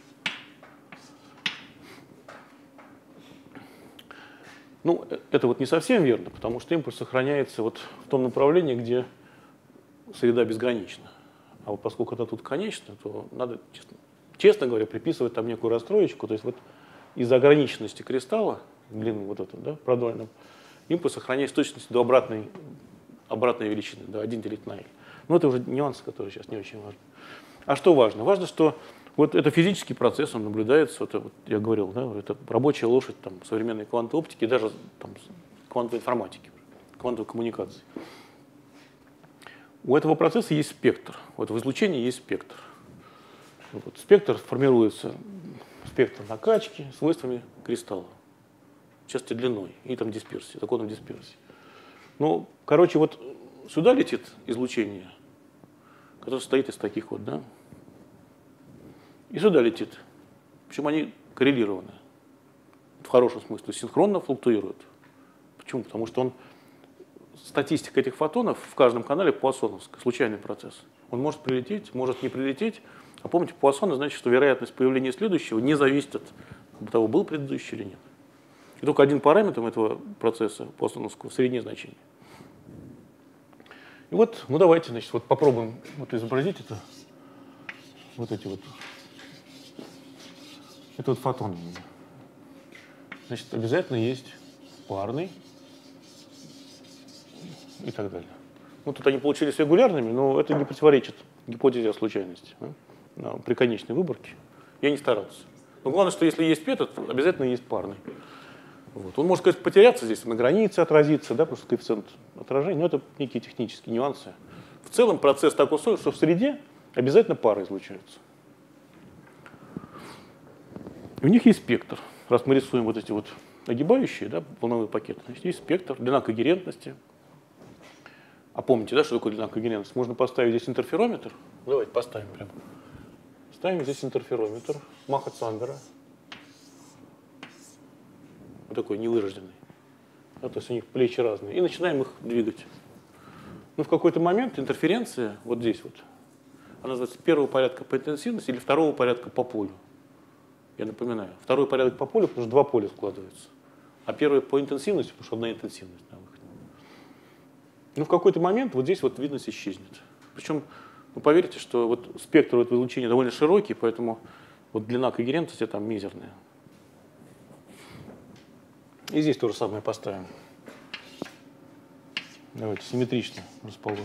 Ну, это вот не совсем верно, потому что импульс сохраняется вот в том направлении, где среда безгранична. А вот поскольку это тут конечно, то надо, честно, честно говоря, приписывать там некую расстроечку. То есть вот из-за ограниченности кристалла, длины вот этого, да, продольного, импульс сохраняется с точностью до обратной, обратной величины, до один делить на L. Но это уже нюансы, которые сейчас не очень важны. А что важно? Важно, что вот это физический процесс, он наблюдается, это, вот я говорил, да, это рабочая лошадь там, современной квантовой оптики, даже там, квантовой информатики, квантовой коммуникации. У этого процесса есть спектр, у этого излучения есть спектр. Вот, спектр формируется спектром накачки, свойствами кристалла, части длиной и там дисперсии, законом дисперсии. Ну, короче, вот сюда летит излучение, которое состоит из таких вот, да, и сюда летит. Причем они коррелированы. В хорошем смысле, синхронно флуктуируют. Почему? Потому что он, статистика этих фотонов в каждом канале пуассоновская, случайный процесс. Он может прилететь, может не прилететь. А помните, пуассоны значит, что вероятность появления следующего не зависит от до того был предыдущий или нет. И только один параметр этого процесса послановского — среднее значение. И вот, ну давайте, значит, вот попробуем вот изобразить это. Вот эти вот. Это вот фотон. Значит, обязательно есть парный и так далее. Ну, тут они получились регулярными, но это не противоречит гипотезе о случайности, да, при конечной выборке. Я не старался. Но главное, что если есть этот, обязательно есть парный. Вот. Он может, конечно, потеряться здесь, на границе отразиться, да, потому что коэффициент отражения, но это некие технические нюансы. В целом процесс так устроен, что в среде обязательно пары излучаются. И у них есть спектр. Раз мы рисуем вот эти вот огибающие, да, волновые пакеты, значит, есть спектр, длина когерентности. А помните, да, что такое длина когерентности? Можно поставить здесь интерферометр. Давайте поставим прямо. Ставим здесь интерферометр Маха-Цандера. Вот такой невырожденный. Да, то есть у них плечи разные. И начинаем их двигать. Ну, в какой-то момент интерференция вот здесь вот, она называется первого порядка по интенсивности или второго порядка по полю. Я напоминаю, второй порядок по полю, потому что два поля складываются. А первый по интенсивности, потому что одна интенсивность на выходе. Ну, в какой-то момент вот здесь вот видность исчезнет. Причем, ну, поверьте, что вот спектр этого излучения довольно широкий, поэтому вот длина когерентности там мизерная. И здесь то же самое поставим. Давайте симметрично расположим.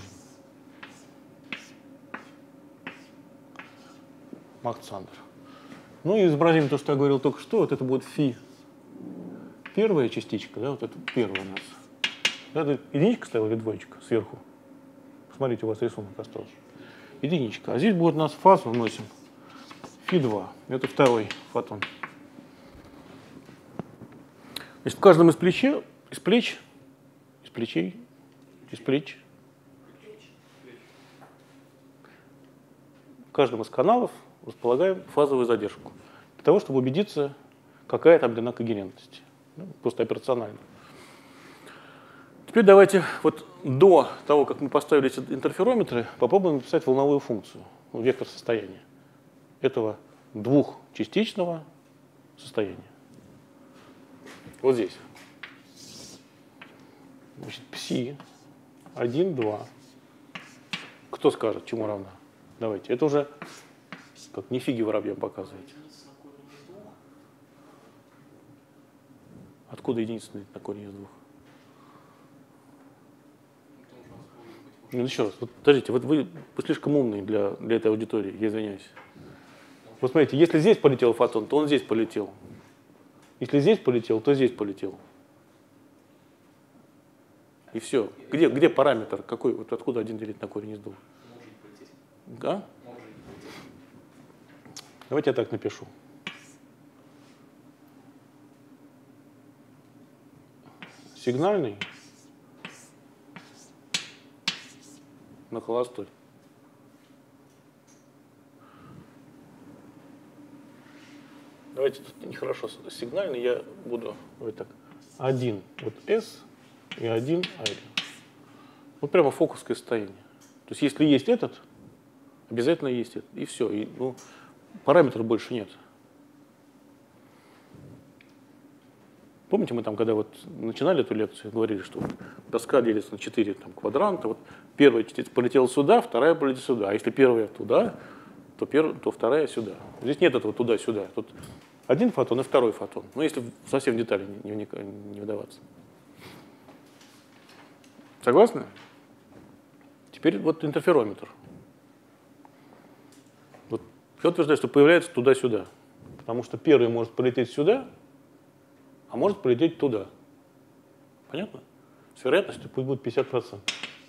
Мах-Цандер. Ну и изобразим то, что я говорил только что. Вот это будет фи. Первая частичка, да, вот это первая у нас. Это единичка стояла или двоечка сверху? Посмотрите, у вас рисунок остался. Единичка. А здесь будет у нас фазу вносим. фи два. Это второй фотон. Значит, в каждом из плечей, из плеч, из плечей, из плеч, в каждом из каналов располагаем фазовую задержку. Для того, чтобы убедиться, какая там длина когерентности. Ну, просто операционально. Теперь давайте вот до того, как мы поставили эти интерферометры, попробуем написать волновую функцию, ну, вектор состояния этого двухчастичного состояния. Вот здесь. Значит, пси один, два. Кто скажет, чему равна? Давайте. Это уже как не фиги воробьям показываете. Откуда единица на корень из двух? Ну, еще раз, вот, подождите, вот вы, вы слишком умный для, для этой аудитории, я извиняюсь. Вот смотрите, если здесь полетел фотон, то он здесь полетел. Если здесь полетел, то здесь полетел. И все. Где, где параметр? Какой? Вот откуда один делить на корень из двух? Да? Давайте я так напишу. Сигнальный на холостой. Давайте тут нехорошо сигнальный, я буду вот так. Один вот S и один R. Вот прямо фокусское состояние. То есть если есть этот, обязательно есть этот. И все. И, ну, параметров больше нет. Помните, мы там, когда вот начинали эту лекцию, говорили, что доска делится на четыре там, квадранта. Вот первая частица полетела сюда, вторая полетела сюда. А если первая туда, то, перв... то вторая сюда. Здесь нет этого туда-сюда. Тут один фотон и второй фотон. Ну, если совсем в детали не, не, не вдаваться. Согласны? Теперь вот интерферометр. Вот я утверждаю, что появляется туда-сюда. Потому что первый может полететь сюда, а может полететь туда. Понятно? С вероятностью пусть будет пятьдесят процентов.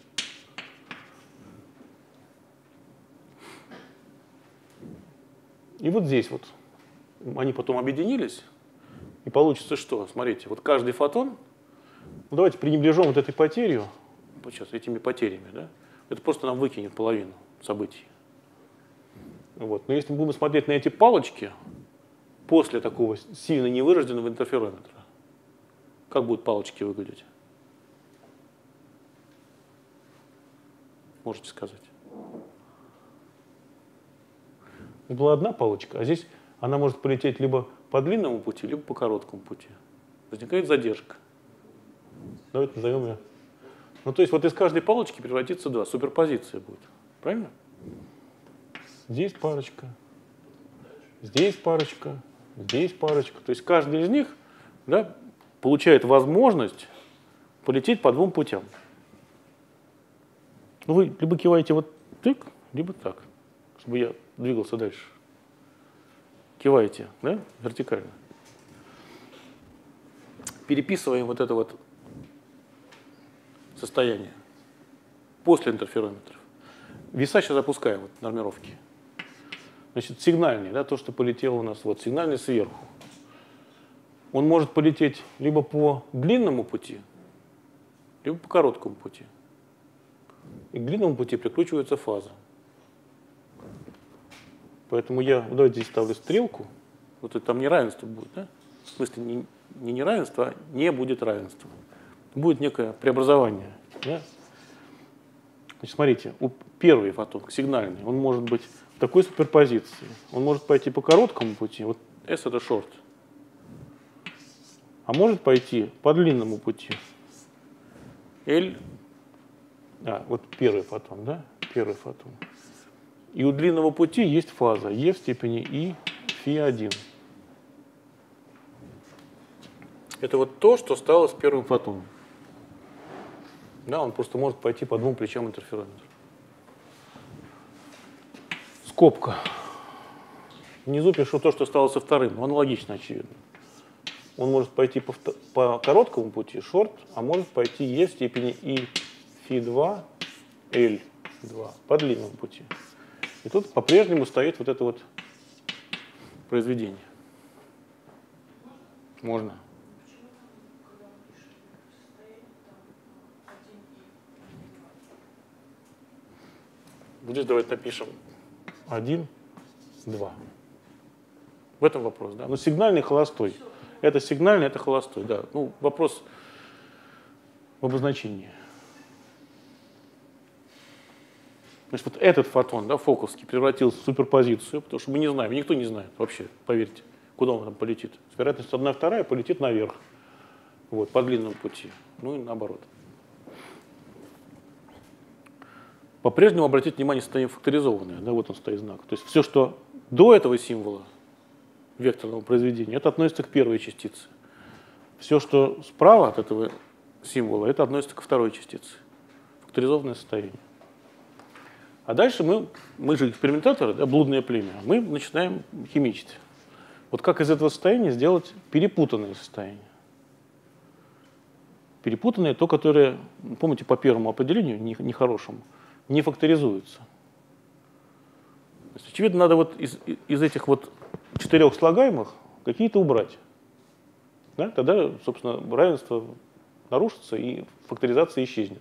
И вот здесь вот они потом объединились, и получится что? Смотрите, вот каждый фотон, ну давайте пренебрежем вот этой потерей, вот сейчас этими потерями, да? Это просто нам выкинет половину событий. Вот. Но если мы будем смотреть на эти палочки после такого сильно невырожденного интерферометра, как будут палочки выглядеть? Можете сказать. Была одна палочка, а здесь она может полететь либо по длинному пути, либо по короткому пути. Возникает задержка. Давайте назовем ее. Ну, то есть вот из каждой палочки превратится два. Суперпозиция будет. Правильно? Здесь парочка. Здесь парочка. Здесь парочка. То есть каждый из них, да, получает возможность полететь по двум путям. Ну, вы либо киваете вот так, либо так, чтобы я двигался дальше. Киваете, да, вертикально. Переписываем вот это вот состояние после интерферометров. Веса сейчас опускаем, вот, нормировки. Значит, сигнальный, да, то, что полетело у нас, вот, сигнальный сверху. Он может полететь либо по длинному пути, либо по короткому пути. И к длинному пути прикручивается фаза. Поэтому я, давайте здесь ставлю стрелку, вот это там неравенство будет, да? В смысле, не, не неравенство, а не будет равенства. Будет некое преобразование. Да? Значит, смотрите, у первый фотон, сигнальный, он может быть в такой суперпозиции. Он может пойти по короткому пути, вот S это short, а может пойти по длинному пути. L, а, вот первый фотон, да, первый фотон. И у длинного пути есть фаза E в степени I φ один. Это вот то, что стало с первым фотоном. Да, он просто может пойти по двум плечам интерферометра. Скобка. Внизу пишу то, что стало со вторым. Аналогично, очевидно. Он может пойти по, по короткому пути, short, а может пойти E в степени I φ два, L два по длинному пути. И тут по-прежнему стоит вот это вот произведение. Можно. Вот здесь давайте напишем один, два. В этом вопрос, да. Но сигнальный холостой. Это сигнальный, это холостой, да. Ну, вопрос в обозначении. Значит, вот этот фотон, да, фоковский, превратился в суперпозицию, потому что мы не знаем, никто не знает вообще, поверьте, куда он там полетит. С вероятностью одна вторая полетит наверх, вот, по длинному пути. Ну и наоборот. По-прежнему обратите внимание, состояние факторизованное, да, вот он стоит знак. То есть все, что до этого символа векторного произведения, это относится к первой частице. Все, что справа от этого символа, это относится ко второй частице. Факторизованное состояние. А дальше мы, мы же экспериментаторы, да, блудное племя, мы начинаем химичить. Вот как из этого состояния сделать перепутанное состояние. Перепутанное, то, которое, помните, по первому определению, нехорошему, не факторизуется. То есть, очевидно, надо вот из, из этих вот четырех слагаемых какие-то убрать. Да? Тогда, собственно, равенство нарушится и факторизация исчезнет.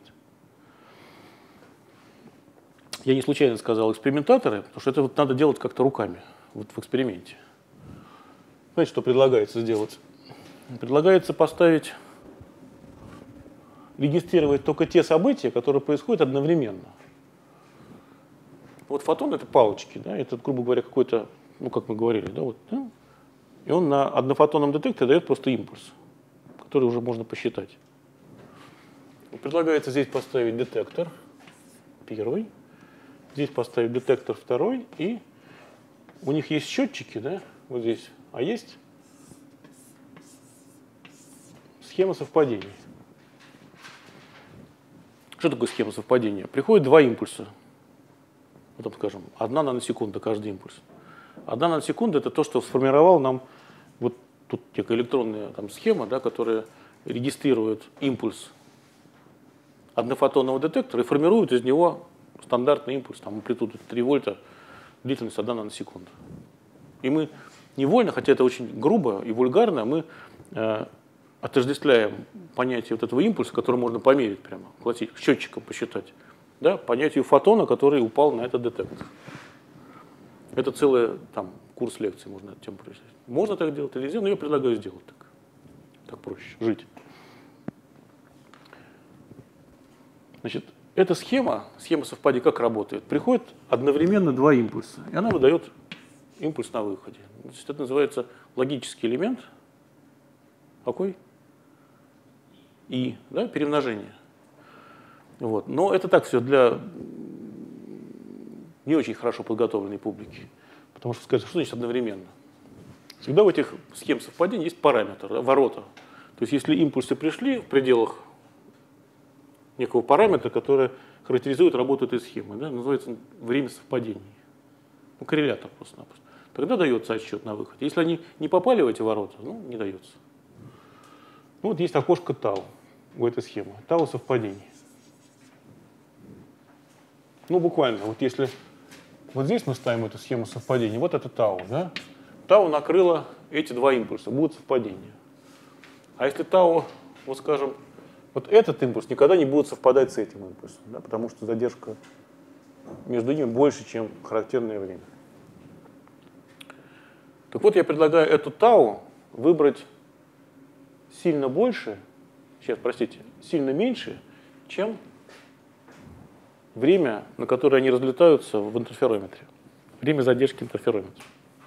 Я не случайно сказал экспериментаторы, потому что это вот надо делать как-то руками, вот в эксперименте. Знаете, что предлагается сделать? Предлагается поставить, регистрировать только те события, которые происходят одновременно. Вот фотон — это палочки, да, это, грубо говоря, какой-то, ну, как мы говорили, да, вот, да, и он на однофотонном детекторе дает просто импульс, который уже можно посчитать. Предлагается здесь поставить детектор первый, здесь поставить детектор второй, и у них есть счетчики, да, вот здесь, а есть схема совпадений. Что такое схема совпадения? Приходит два импульса. Потом скажем, одна наносекунда каждый импульс. Одна наносекунда — это то, что сформировал нам вот тут некая электронная там схема, да, которая регистрирует импульс однофотонного детектора и формирует из него стандартный импульс, там амплитуда три вольта, длительность одна наносекунда. И мы невольно, хотя это очень грубо и вульгарно, мы э, отождествляем понятие вот этого импульса, который можно померить прямо, счетчиком посчитать, да, понятию фотона, который упал на этот детектор. Это целый там, курс лекций, можно эту тему прочитать. Можно так делать или нельзя, но я предлагаю сделать так. Так проще жить. Значит, эта схема, схема совпадения как работает? Приходит одновременно два импульса, и она выдает импульс на выходе. Значит, это называется логический элемент. Какой? И, да, перемножение. Вот. Но это так все для не очень хорошо подготовленной публики. Потому что сказать, что значит одновременно? Всегда в этих схем совпадений есть параметр, да, ворота. То есть если импульсы пришли в пределах некого параметра, который характеризует работу этой схемы, да, называется время совпадений. Ну, коррелятор просто-напросто. Тогда дается отсчет на выход. Если они не попали в эти ворота, ну, не дается. Ну, вот есть окошко тау у этой схемы. Тау совпадений. Ну, буквально, вот если вот здесь мы ставим эту схему совпадений, вот это тау, да? Тау накрыло эти два импульса, будут совпадения. А если тау, вот скажем, вот этот импульс никогда не будет совпадать с этим импульсом, да, потому что задержка между ними больше, чем характерное время. Так вот, я предлагаю эту тау выбрать сильно больше, сейчас, простите, сильно меньше, чем время, на которое они разлетаются в интерферометре. Время задержки интерферометра.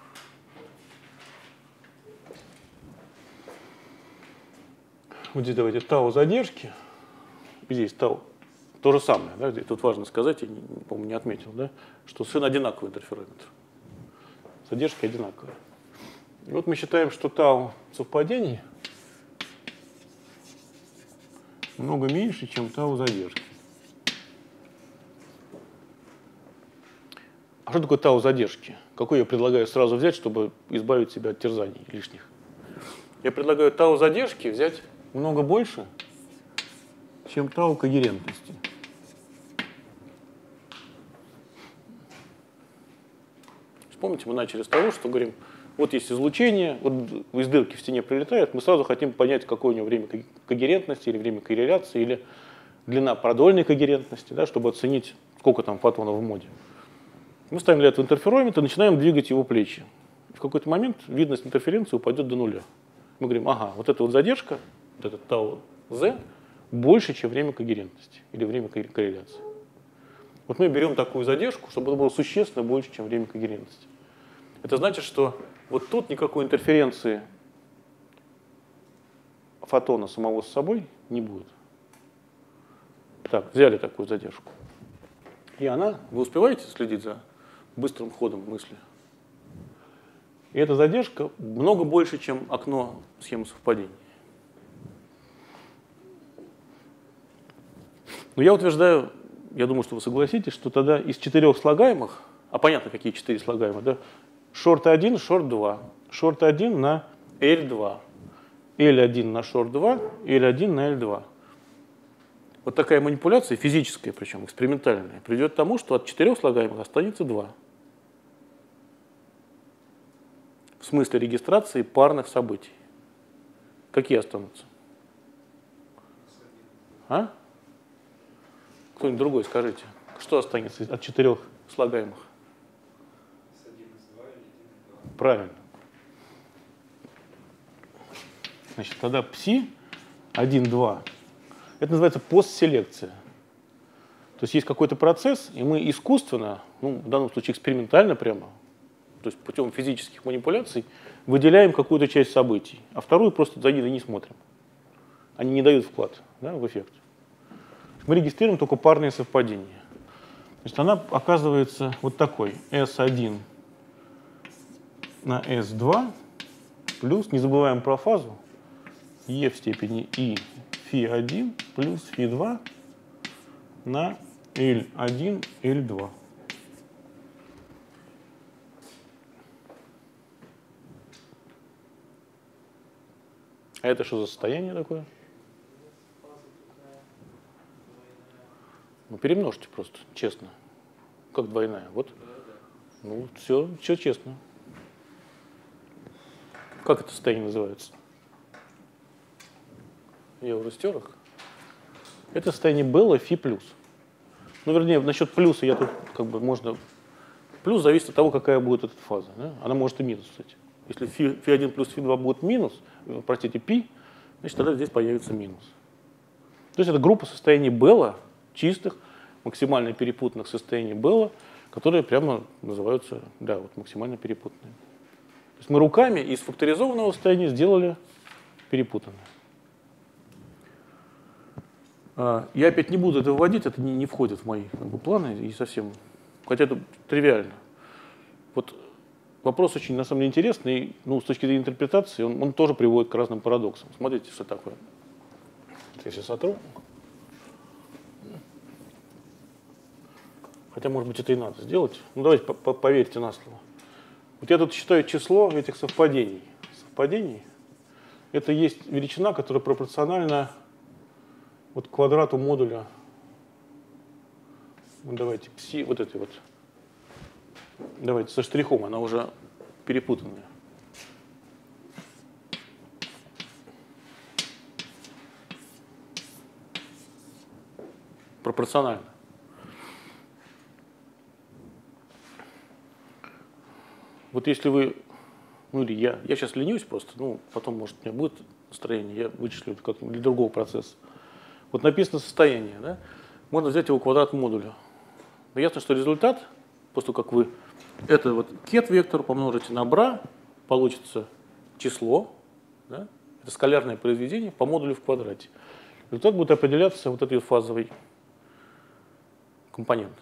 Вот здесь давайте тау задержки. Здесь тау то же самое. Да? Здесь, тут важно сказать, я, по-моему, не отметил, да? Что совершенно одинаковый интерферометр. Задержки одинаковые. И вот мы считаем, что тау совпадений много меньше, чем тау задержки. А что такое тау задержки? Какой я предлагаю сразу взять, чтобы избавить себя от терзаний лишних? Я предлагаю тау задержки взять много больше, чем тау когерентности. Помните, мы начали с того, что говорим, вот есть излучение, вот из дырки в стене прилетает, мы сразу хотим понять, какое у него время когерентности, или время корреляции, или длина продольной когерентности, да, чтобы оценить, сколько там фотонов в моде. Мы ставим для этого интерферометр и начинаем двигать его плечи. В какой-то момент видность интерференции упадет до нуля. Мы говорим, ага, вот эта вот задержка, вот этот тау z, больше, чем время когерентности или время корреляции. Вот мы берем такую задержку, чтобы это было существенно больше, чем время когерентности. Это значит, что вот тут никакой интерференции фотона самого с собой не будет. Так, взяли такую задержку. И она, вы успеваете следить за быстрым ходом мысли? И эта задержка много больше, чем окно схемы совпадений. Но я утверждаю, я думаю, что вы согласитесь, что тогда из четырех слагаемых, а понятно, какие четыре слагаемых, да? Шорт один, шорт два. Шорт один на эль два. эль один на шорт два, эль один на эль два. Вот такая манипуляция, физическая причем, экспериментальная, приведет к тому, что от четырех слагаемых останется два. В смысле регистрации парных событий. Какие останутся? А? Кто-нибудь другой скажите. Что останется от четырех слагаемых? Правильно. Значит, тогда пси один, два. Это называется постселекция. То есть есть какой-то процесс, и мы искусственно, ну, в данном случае экспериментально прямо, то есть путем физических манипуляций, выделяем какую-то часть событий, а вторую просто за ней не смотрим. Они не дают вклад, да, в эффект. Мы регистрируем только парные совпадения. Значит, она оказывается вот такой. эс один на эс два плюс, не забываем про фазу, e в степени и фи один плюс фи два на эль один, эль два. А это что за состояние такое? Ну, перемножьте просто, честно. Как двойная. Вот. Ну, все, все честно. Как это состояние называется? Я уже стер их. Это состояние Белла фи плюс. Ну, вернее, насчет плюса я тут как бы можно... Плюс зависит от того, какая будет эта фаза. Да? Она может и минус, кстати. Если фи, фи один плюс фи два будет минус, простите, пи, значит, тогда здесь появится минус. То есть это группа состояний Белла, чистых, максимально перепутанных состояний Белла, которые прямо называются, да, вот максимально перепутанные. То есть мы руками из факторизованного состояния сделали перепутанное. Я опять не буду это выводить, это не, не входит в мои как бы, планы и совсем, хотя это тривиально. Вот вопрос очень, на самом деле, интересный, ну, с точки зрения интерпретации, он, он тоже приводит к разным парадоксам. Смотрите, что такое. Если сотру. Хотя, может быть, это и надо сделать. Ну, давайте поверьте на слово. Вот я тут считаю число этих совпадений. Совпадений – это есть величина, которая пропорциональна вот квадрату модуля, ну, давайте, пси, вот этой вот, давайте, со штрихом, она уже перепутанная. Пропорционально. Вот если вы, ну или я, я сейчас ленюсь просто, ну потом, может, у меня будет настроение, я вычислю это как для другого процесса. Вот написано состояние, да? Можно взять его квадрат модуля. Но ясно, что результат, после того, как вы это вот ket-вектор помножите на бра, получится число, да? Это скалярное произведение по модулю в квадрате. Результат будет определяться вот этой фазовой компонентой.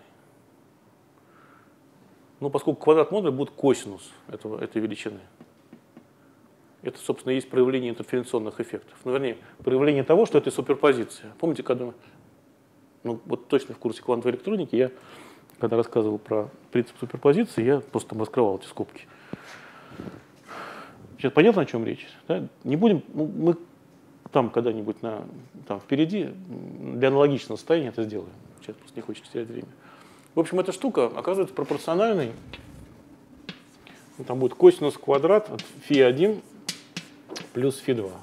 Ну, поскольку квадрат модуля будет косинус этого, этой величины. Это, собственно, и есть проявление интерференционных эффектов. Ну, вернее, проявление того, что это суперпозиция. Помните, когда, ну, вот точно в курсе квантовой электроники, я, когда рассказывал про принцип суперпозиции, я просто там раскрывал эти скобки. Сейчас понятно, о чем речь? Да? Не будем, ну, мы там когда-нибудь на, там впереди для аналогичного состояния это сделаем. Сейчас просто не хочется терять время. В общем, эта штука оказывается пропорциональной. Ну, там будет косинус квадрат от фи один плюс фи два.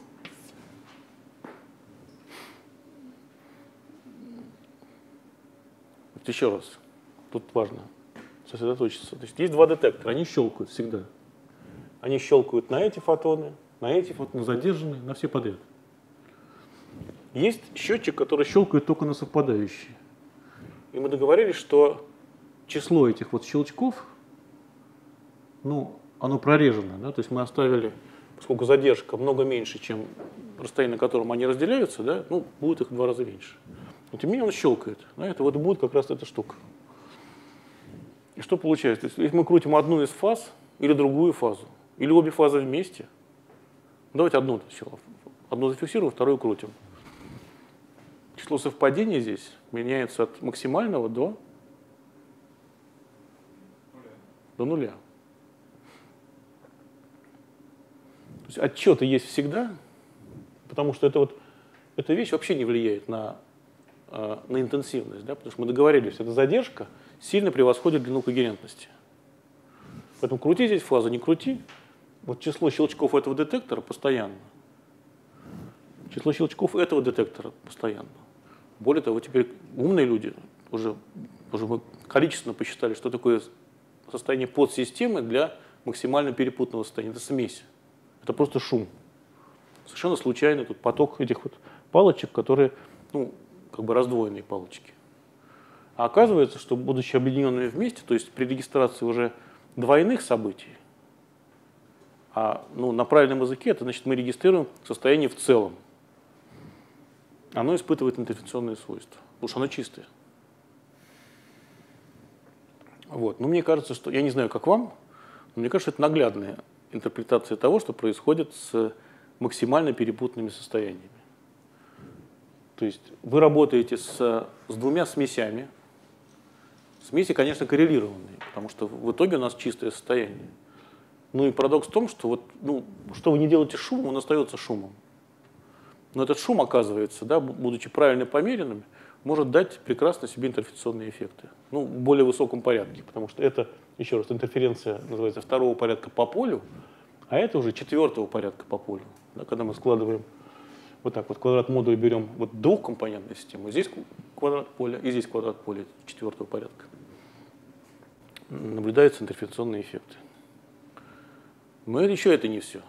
Вот еще раз. Тут важно сосредоточиться. То есть есть два детектора, они щелкают всегда. Они щелкают на эти фотоны, на эти фотоны, задержанные, на все подряд. Есть счетчик, который щелкает только на совпадающие. И мы договорились, что число этих вот щелчков, ну, оно прорежено, да, то есть мы оставили, поскольку задержка много меньше, чем расстояние, на котором они разделяются, да, ну, будет их в два раза меньше. Но тем не менее он щелкает, да, это вот будет как раз эта штука. И что получается? То есть, если мы крутим одну из фаз или другую фазу, или обе фазы вместе, давайте одну сначала, одну зафиксируем, вторую крутим. Число совпадений здесь меняется от максимального до, до нуля. То есть отчеты есть всегда, потому что это вот, эта вещь вообще не влияет на, на интенсивность, да, потому что мы договорились, эта задержка сильно превосходит длину когерентности. Поэтому крути здесь фазу, не крути. Вот число щелчков этого детектора постоянно. Число щелчков этого детектора постоянно. Более того, теперь умные люди уже, уже количественно посчитали, что такое состояние подсистемы для максимально перепутанного состояния. Это смесь. Это просто шум. Совершенно случайный тут поток этих вот палочек, которые, ну, как бы раздвоенные палочки. А оказывается, что, будучи объединенными вместе, то есть при регистрации уже двойных событий, а ну, на правильном языке это значит, мы регистрируем состояние в целом. Оно испытывает интерференционные свойства, потому что оно чистое. Вот. Но мне кажется, что, я не знаю, как вам, но мне кажется, это наглядная интерпретация того, что происходит с максимально перепутанными состояниями. То есть вы работаете с, с двумя смесями. Смеси, конечно, коррелированные, потому что в итоге у нас чистое состояние. Ну и парадокс в том, что вот, ну, что вы не делаете шумом, он остается шумом. Но этот шум, оказывается, да, будучи правильно померенным, может дать прекрасно себе интерференционные эффекты. Ну, в более высоком порядке, потому что это, еще раз, интерференция называется второго порядка по полю, а это уже четвертого порядка по полю. Да, когда мы складываем вот так вот квадрат модуля, берем вот двухкомпонентную систему, здесь квадрат поля и здесь квадрат поля четвертого порядка. Наблюдаются интерференционные эффекты. Но еще это не все.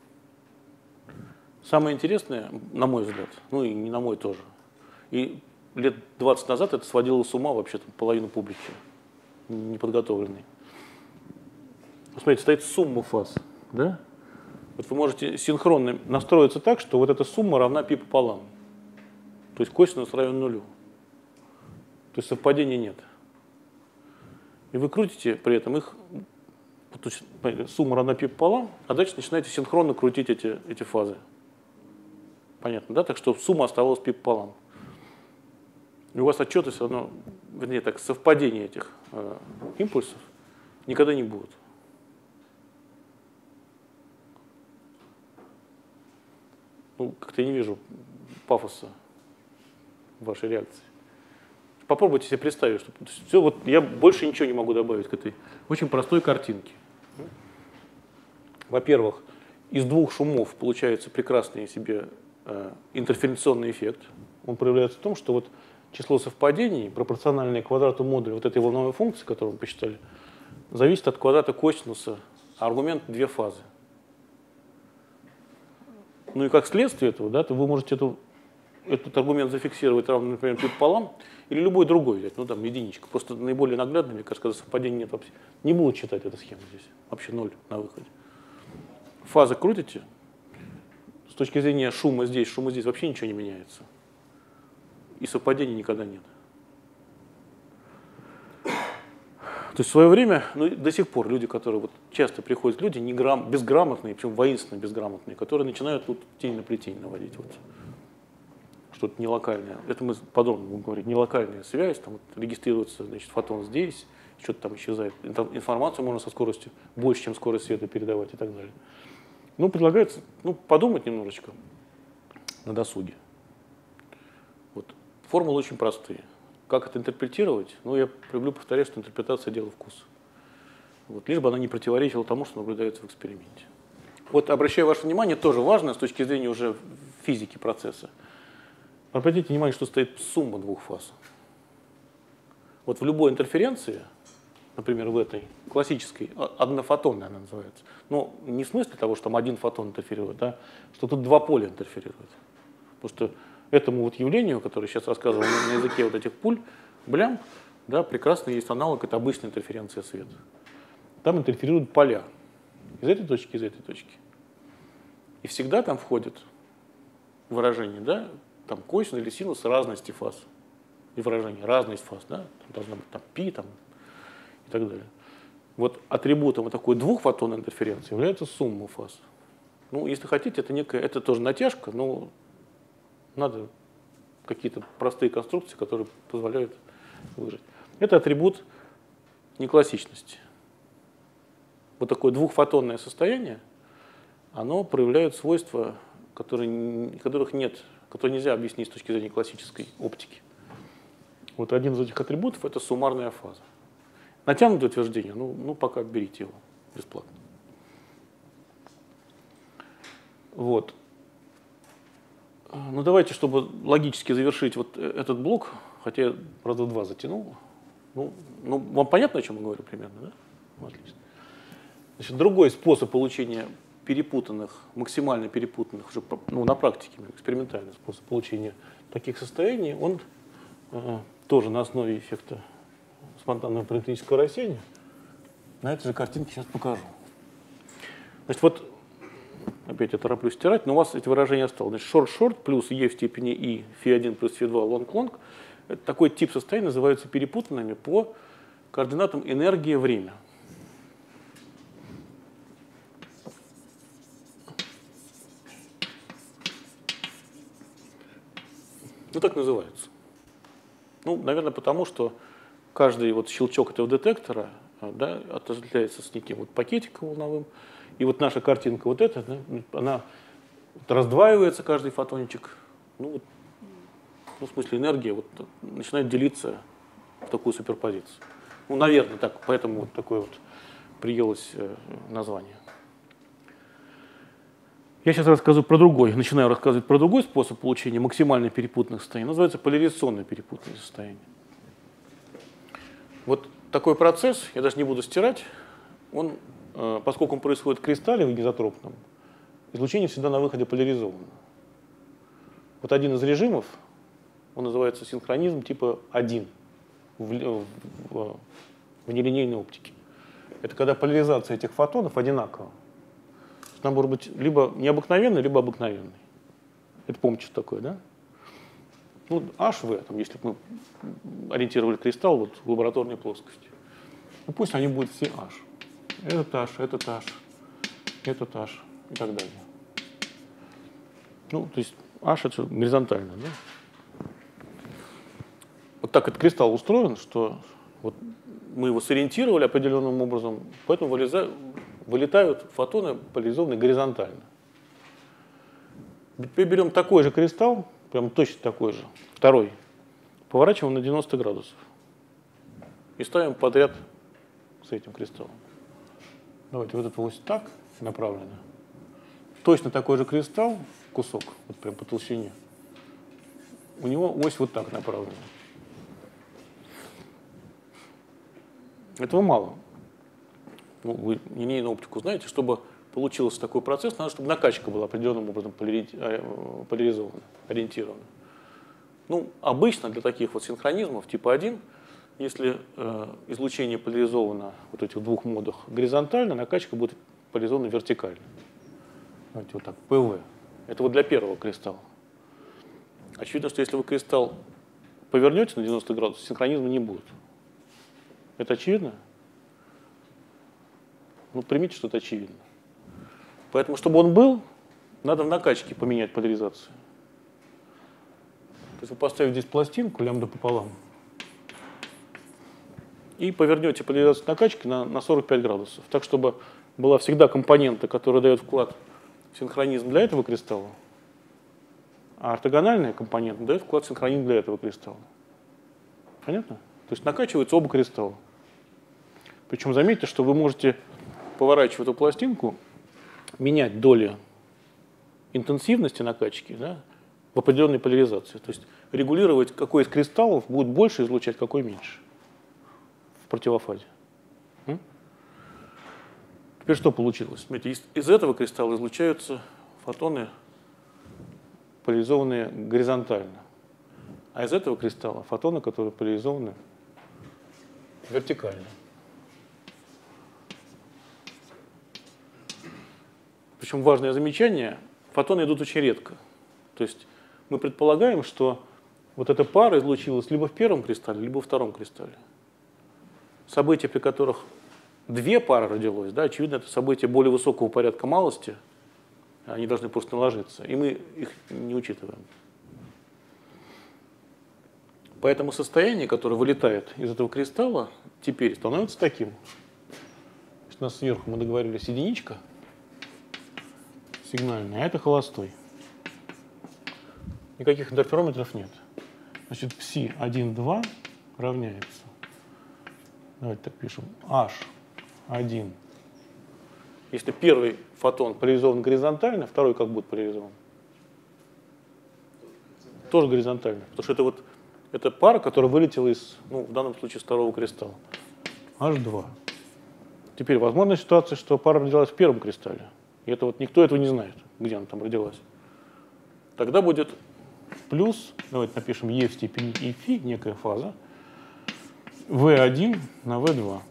Самое интересное, на мой взгляд, ну и не на мой тоже, и лет двадцать назад это сводило с ума вообще-то половину публики. неподготовленный. Смотрите, стоит сумма фаз. Да? Вот вы можете синхронно настроиться так, что вот эта сумма равна π пополам. То есть косинус равен нулю. То есть совпадения нет. И вы крутите при этом их, сумма равна π пополам, а дальше начинаете синхронно крутить эти, эти фазы. Понятно, да? Так что сумма оставалась π пополам. И у вас отчеты все равно, вернее так, совпадения этих э, импульсов никогда не будет. Ну, как-то я не вижу пафоса в вашей реакции. Попробуйте себе представить, что все, вот я больше ничего не могу добавить к этой очень простой картинке. Во-первых, из двух шумов получается прекрасный себе э, интерференционный эффект. Он проявляется в том, что вот число совпадений, пропорциональное квадрату модуля вот этой волновой функции, которую мы посчитали, зависит от квадрата косинуса, а аргумент две фазы. Ну и как следствие этого, да, то вы можете эту, этот аргумент зафиксировать равно, например, π пополам, или любой другой взять, ну там единичка. Просто наиболее наглядно, мне кажется, когда совпадений нет вообще. Не будут читать эту схему здесь. Вообще ноль на выходе. Фазы крутите. С точки зрения шума здесь, шума здесь вообще ничего не меняется. И совпадений никогда нет. То есть в свое время, ну и до сих пор люди, которые вот часто приходят, люди неграм, безграмотные, причем воинственно безграмотные, которые начинают тут тень на плетень наводить. Вот. Что-то нелокальное. Это мы подробно будем говорить. Нелокальная связь, там вот регистрируется, значит, фотон здесь, что-то там исчезает. Информацию можно со скоростью больше, чем скорость света передавать и так далее. Ну, предлагается, ну, подумать немножечко на досуге. Вот. Формулы очень простые. Как это интерпретировать? Ну, я люблю повторять, что интерпретация – дело вкуса. Вот. Лишь бы она не противоречила тому, что наблюдается в эксперименте. Вот, обращаю ваше внимание, тоже важно с точки зрения уже физики процесса. Обратите внимание, что стоит сумма двух фаз. Вот в любой интерференции, например, в этой классической, однофотонной она называется, но не в смысле того, что там один фотон интерферирует, а что тут два поля интерферируют. Потому что этому вот явлению, которое сейчас рассказывал на языке вот этих пуль, блям, да, прекрасно есть аналог, это обычная интерференция света. Там интерферируют поля из этой точки, из этой точки. И всегда там входит выражение, да, там косинус или синус разности фаз. И выражение разность фаз, да, там должна быть там π там, и так далее. Вот атрибутом вот такой двухфотонной интерференции является сумма фаз. Ну, если хотите, это некая, это тоже натяжка, но надо какие-то простые конструкции, которые позволяют выжить. Это атрибут неклассичности. Вот такое двухфотонное состояние, оно проявляет свойства, которые, которых нет, которые нельзя объяснить с точки зрения классической оптики. Вот один из этих атрибутов – это суммарная фаза. Натянутое утверждение, ну, ну пока берите его бесплатно. Вот. Ну давайте, чтобы логически завершить вот этот блок, хотя я раза два затянул. Ну, ну, вам понятно, о чем я говорю примерно, да? Отлично. Значит, другой способ получения перепутанных, максимально перепутанных, уже ну, на практике, экспериментальный способ получения таких состояний, он э, тоже на основе эффекта спонтанного паренхимического рассеяния. На этой же картинке сейчас покажу. Значит, вот опять я тороплюсь стирать, но у вас эти выражения осталось. Значит, short-short плюс e в степени i, фи один плюс фи два long-long. Это такой тип состояния называются перепутанными по координатам энергия-время. Ну, так называются. Ну, наверное, потому что каждый вот щелчок этого детектора, да, отождествляется с неким вот пакетиком волновым. И вот наша картинка вот эта, да, она раздваивается, каждый фотончик. Ну, вот, ну, в смысле энергия вот, начинает делиться в такую суперпозицию. Ну, наверное, так, поэтому вот такое вот приелось э, название. Я сейчас расскажу про другой, начинаю рассказывать про другой способ получения максимально перепутанных состояний. Называется поляризационное перепутанное состояние. Вот такой процесс, я даже не буду стирать, он, э, поскольку он происходит в кристалле в изотропном, излучение всегда на выходе поляризовано. Вот один из режимов, он называется синхронизм типа один в, в, в в нелинейной оптике. Это когда поляризация этих фотонов одинакова. Она может быть либо необыкновенной, либо обыкновенной. Это помните, что такое, да? Ну, H, V, там, если бы мы ориентировали кристалл вот, в лабораторной плоскости. Ну, пусть они будут все H. Этот H, этот H, этот H и так далее. Ну, то есть H это горизонтально, да? Вот так этот кристалл устроен, что вот мы его сориентировали определенным образом, поэтому вылезают, вылетают фотоны, поляризованные горизонтально. Теперь берем такой же кристалл, прям точно такой же, второй, поворачиваем на девяносто градусов и ставим подряд с этим кристаллом. Давайте вот эту ось так направлено. Точно такой же кристалл, кусок, вот прям по толщине, у него ось вот так направлена. Этого мало. Ну, вы линейную оптику знаете, чтобы получился такой процесс, надо, чтобы накачка была определенным образом поляризована, ориентирована. Ну, обычно для таких вот синхронизмов типа один, если э, излучение поляризовано вот в этих двух модах горизонтально, накачка будет поляризована вертикально. Давайте вот так, пэ вэ. Это вот для первого кристалла. Очевидно, что если вы кристалл повернете на девяносто градусов, синхронизма не будет. Это очевидно? Ну, примите, что это очевидно. Поэтому, чтобы он был, надо в накачке поменять поляризацию. То есть вы поставите здесь пластинку лямбда пополам и повернете поляризацию накачки на, на сорок пять градусов, так, чтобы была всегда компонента, которая дает вклад в синхронизм для этого кристалла, а ортогональная компонента дает вклад в синхронизм для этого кристалла. Понятно? То есть накачиваются оба кристалла. Причем заметьте, что вы можете, поворачивая эту пластинку, менять доли интенсивности накачки, да, в определенной поляризации. То есть регулировать, какой из кристаллов будет больше излучать, какой меньше в противофазе. М? Теперь что получилось? Смотрите, из, из этого кристалла излучаются фотоны, поляризованные горизонтально. А из этого кристалла фотоны, которые поляризованы вертикально. Причем важное замечание, фотоны идут очень редко. То есть мы предполагаем, что вот эта пара излучилась либо в первом кристалле, либо во втором кристалле. События, при которых две пары родилось, да, очевидно, это события более высокого порядка малости, они должны просто наложиться, и мы их не учитываем. Поэтому состояние, которое вылетает из этого кристалла, теперь становится таким. У нас сверху мы договорились единичка, сигнальный, а это холостой. Никаких интерферометров нет. Значит, пси один, два равняется. Давайте так пишем. H один. Если первый фотон поляризован горизонтально, второй как будет поляризован? Тоже горизонтально. Потому что это вот это пара, которая вылетела из, ну, в данном случае, из второго кристалла. эйч два. Теперь возможна ситуация, что пара родилась в первом кристалле. И это вот никто этого не знает, где она там родилась. Тогда будет плюс, давайте напишем e в степени и φ, некая фаза, вэ один на вэ два.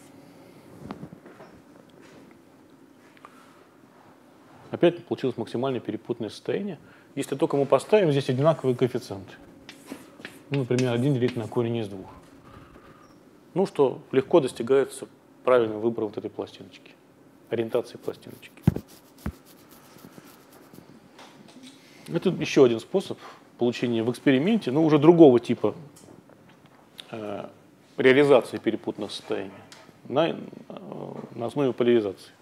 Опять получилось максимально перепутанное состояние, если только мы поставим здесь одинаковые коэффициенты. Ну, например, один делить на корень из двух. Ну, что легко достигается правильным выбором вот этой пластиночки, ориентации пластиночки. Это еще один способ получения в эксперименте, но уже другого типа э, реализации перепутанных состояний на, э, на основе поляризации.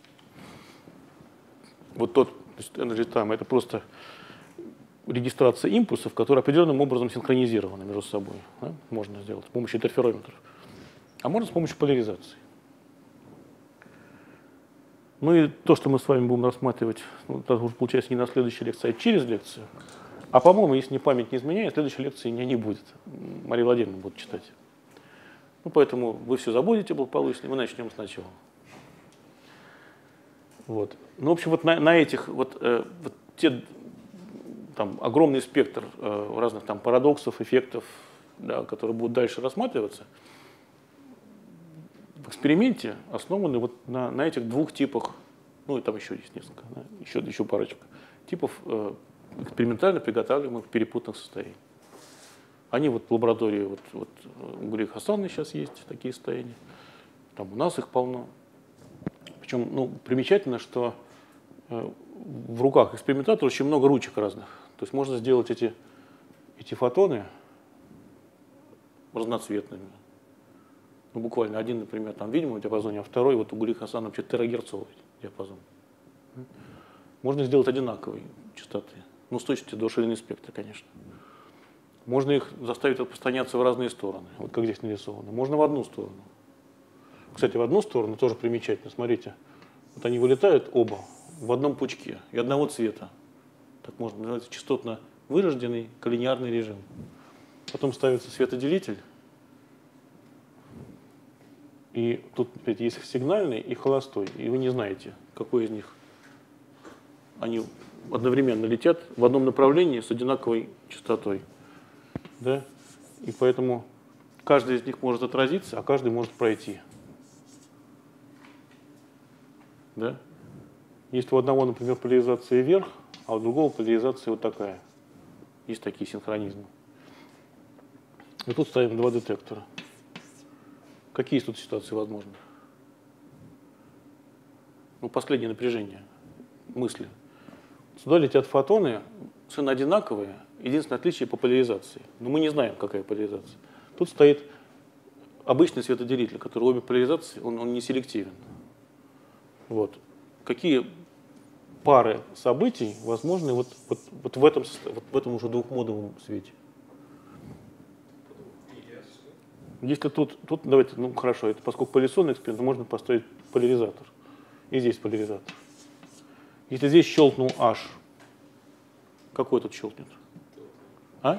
Вот тот, то есть energy time, это просто регистрация импульсов, которые определенным образом синхронизированы между собой. Да? Можно сделать с помощью интерферометров. А можно с помощью поляризации. Ну и то, что мы с вами будем рассматривать, ну, это уже получается не на следующей лекции, а через лекцию. А по-моему, если память не изменяет, следующей лекции не, не будет. Мария Владимировна будет читать. Ну, поэтому вы все забудете благополучно, и мы начнем сначала. Вот. Ну, в общем, вот на, на этих, вот, э, вот те, там, огромный спектр э, разных там парадоксов, эффектов, да, которые будут дальше рассматриваться, в эксперименте основаны вот на, на этих двух типах, ну и там еще есть несколько, да, еще, еще парочка типов э, экспериментально приготавливаемых перепутанных состояний. Они вот в лаборатории, вот, вот у Гулии Хасановны сейчас есть такие состояния, там у нас их полно. Причем, ну, примечательно, что э, в руках экспериментатора очень много ручек разных. То есть можно сделать эти, эти фотоны разноцветными. Ну, буквально один, например, там в видимом диапазоне, а второй вот у Гулии Хасановны терагерцовый диапазон. Можно сделать одинаковой частоты, ну, с точностью до ширины спектра, конечно. Можно их заставить распространяться в разные стороны, вот как здесь нарисовано. Можно в одну сторону. Кстати, в одну сторону тоже примечательно, смотрите. Вот они вылетают оба в одном пучке и одного цвета. Так можно называть частотно вырожденный коллинеарный режим. Потом ставится светоделитель. И тут есть сигнальный и холостой. И вы не знаете, какой из них. Они одновременно летят в одном направлении с одинаковой частотой. Да? И поэтому каждый из них может отразиться, а каждый может пройти. Да? Есть у одного, например, поляризация вверх, а у другого поляризация вот такая. Есть такие синхронизмы. И тут ставим два детектора. Какие тут ситуации возможны? Ну, последнее напряжение мысли. Сюда летят фотоны, совершенно одинаковые, единственное отличие по поляризации. Но мы не знаем, какая поляризация. Тут стоит обычный светоделитель, который обе поляризации, он, он не селективен. Вот. Какие пары событий возможны вот, вот, вот, в, этом, вот в этом уже двухмодовом свете? Если тут, тут давайте, ну хорошо, это поскольку поляризационный эксперимент, то можно построить поляризатор. И здесь поляризатор. Если здесь щелкнул H, какой тут щелкнет? А?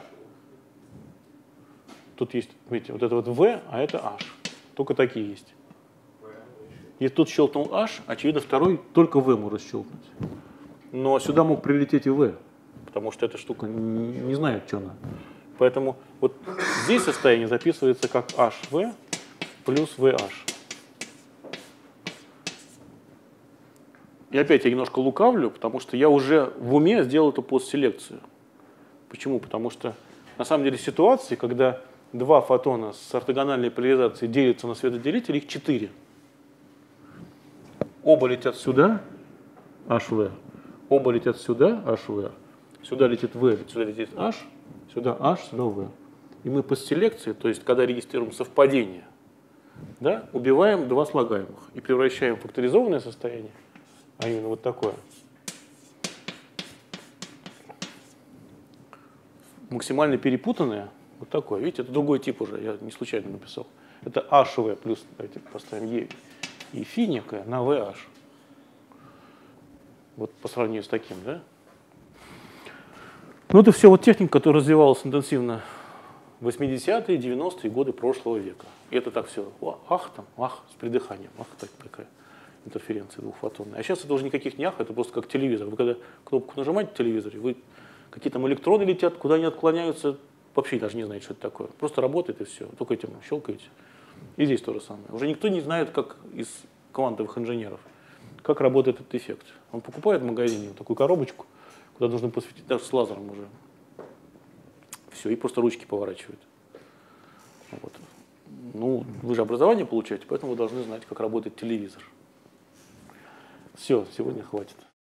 Тут есть, видите, вот это вот V, а это H. Только такие есть. Если тут щелкнул H, очевидно, второй только V может щелкнуть. Но сюда мог прилететь и V, потому что эта штука не, не знает, что она. Поэтому вот здесь состояние записывается как эйч ви плюс ви эйч. И опять я немножко лукавлю, потому что я уже в уме сделал эту постселекцию. Почему? Потому что на самом деле ситуации, когда два фотона с ортогональной поляризацией делятся на светоделитель, их четыре. Оба летят сюда, эйч ви. Оба летят сюда, эйч ви. Сюда летит V, сюда летит H, сюда H, сюда V. И мы постселекции, то есть когда регистрируем совпадение, да, убиваем два слагаемых и превращаем в факторизованное состояние, а именно вот такое, максимально перепутанное, вот такое. Видите, это другой тип уже, я не случайно написал. Это эйч ви плюс, давайте поставим E и φ некое на ви эйч. Вот по сравнению с таким, да? Ну, это все вот техника, которая развивалась интенсивно в восьмидесятые, девяностые годы прошлого века. И это так все, ах там, ах, с придыханием, ах, так, такая интерференция двухфотонная. А сейчас это уже никаких не ах, это просто как телевизор. Вы когда кнопку нажимаете в телевизоре, вы какие там электроны летят, куда они отклоняются, вообще даже не знаете, что это такое. Просто работает и все, только этим щелкаете. И здесь то же самое. Уже никто не знает, как из квантовых инженеров, как работает этот эффект. Он покупает в магазине вот такую коробочку, куда нужно посветить, даже с лазером уже. Все, и просто ручки поворачивают. Вот. Ну, вы же образование получаете, поэтому вы должны знать, как работает телевизор. Все, сегодня хватит.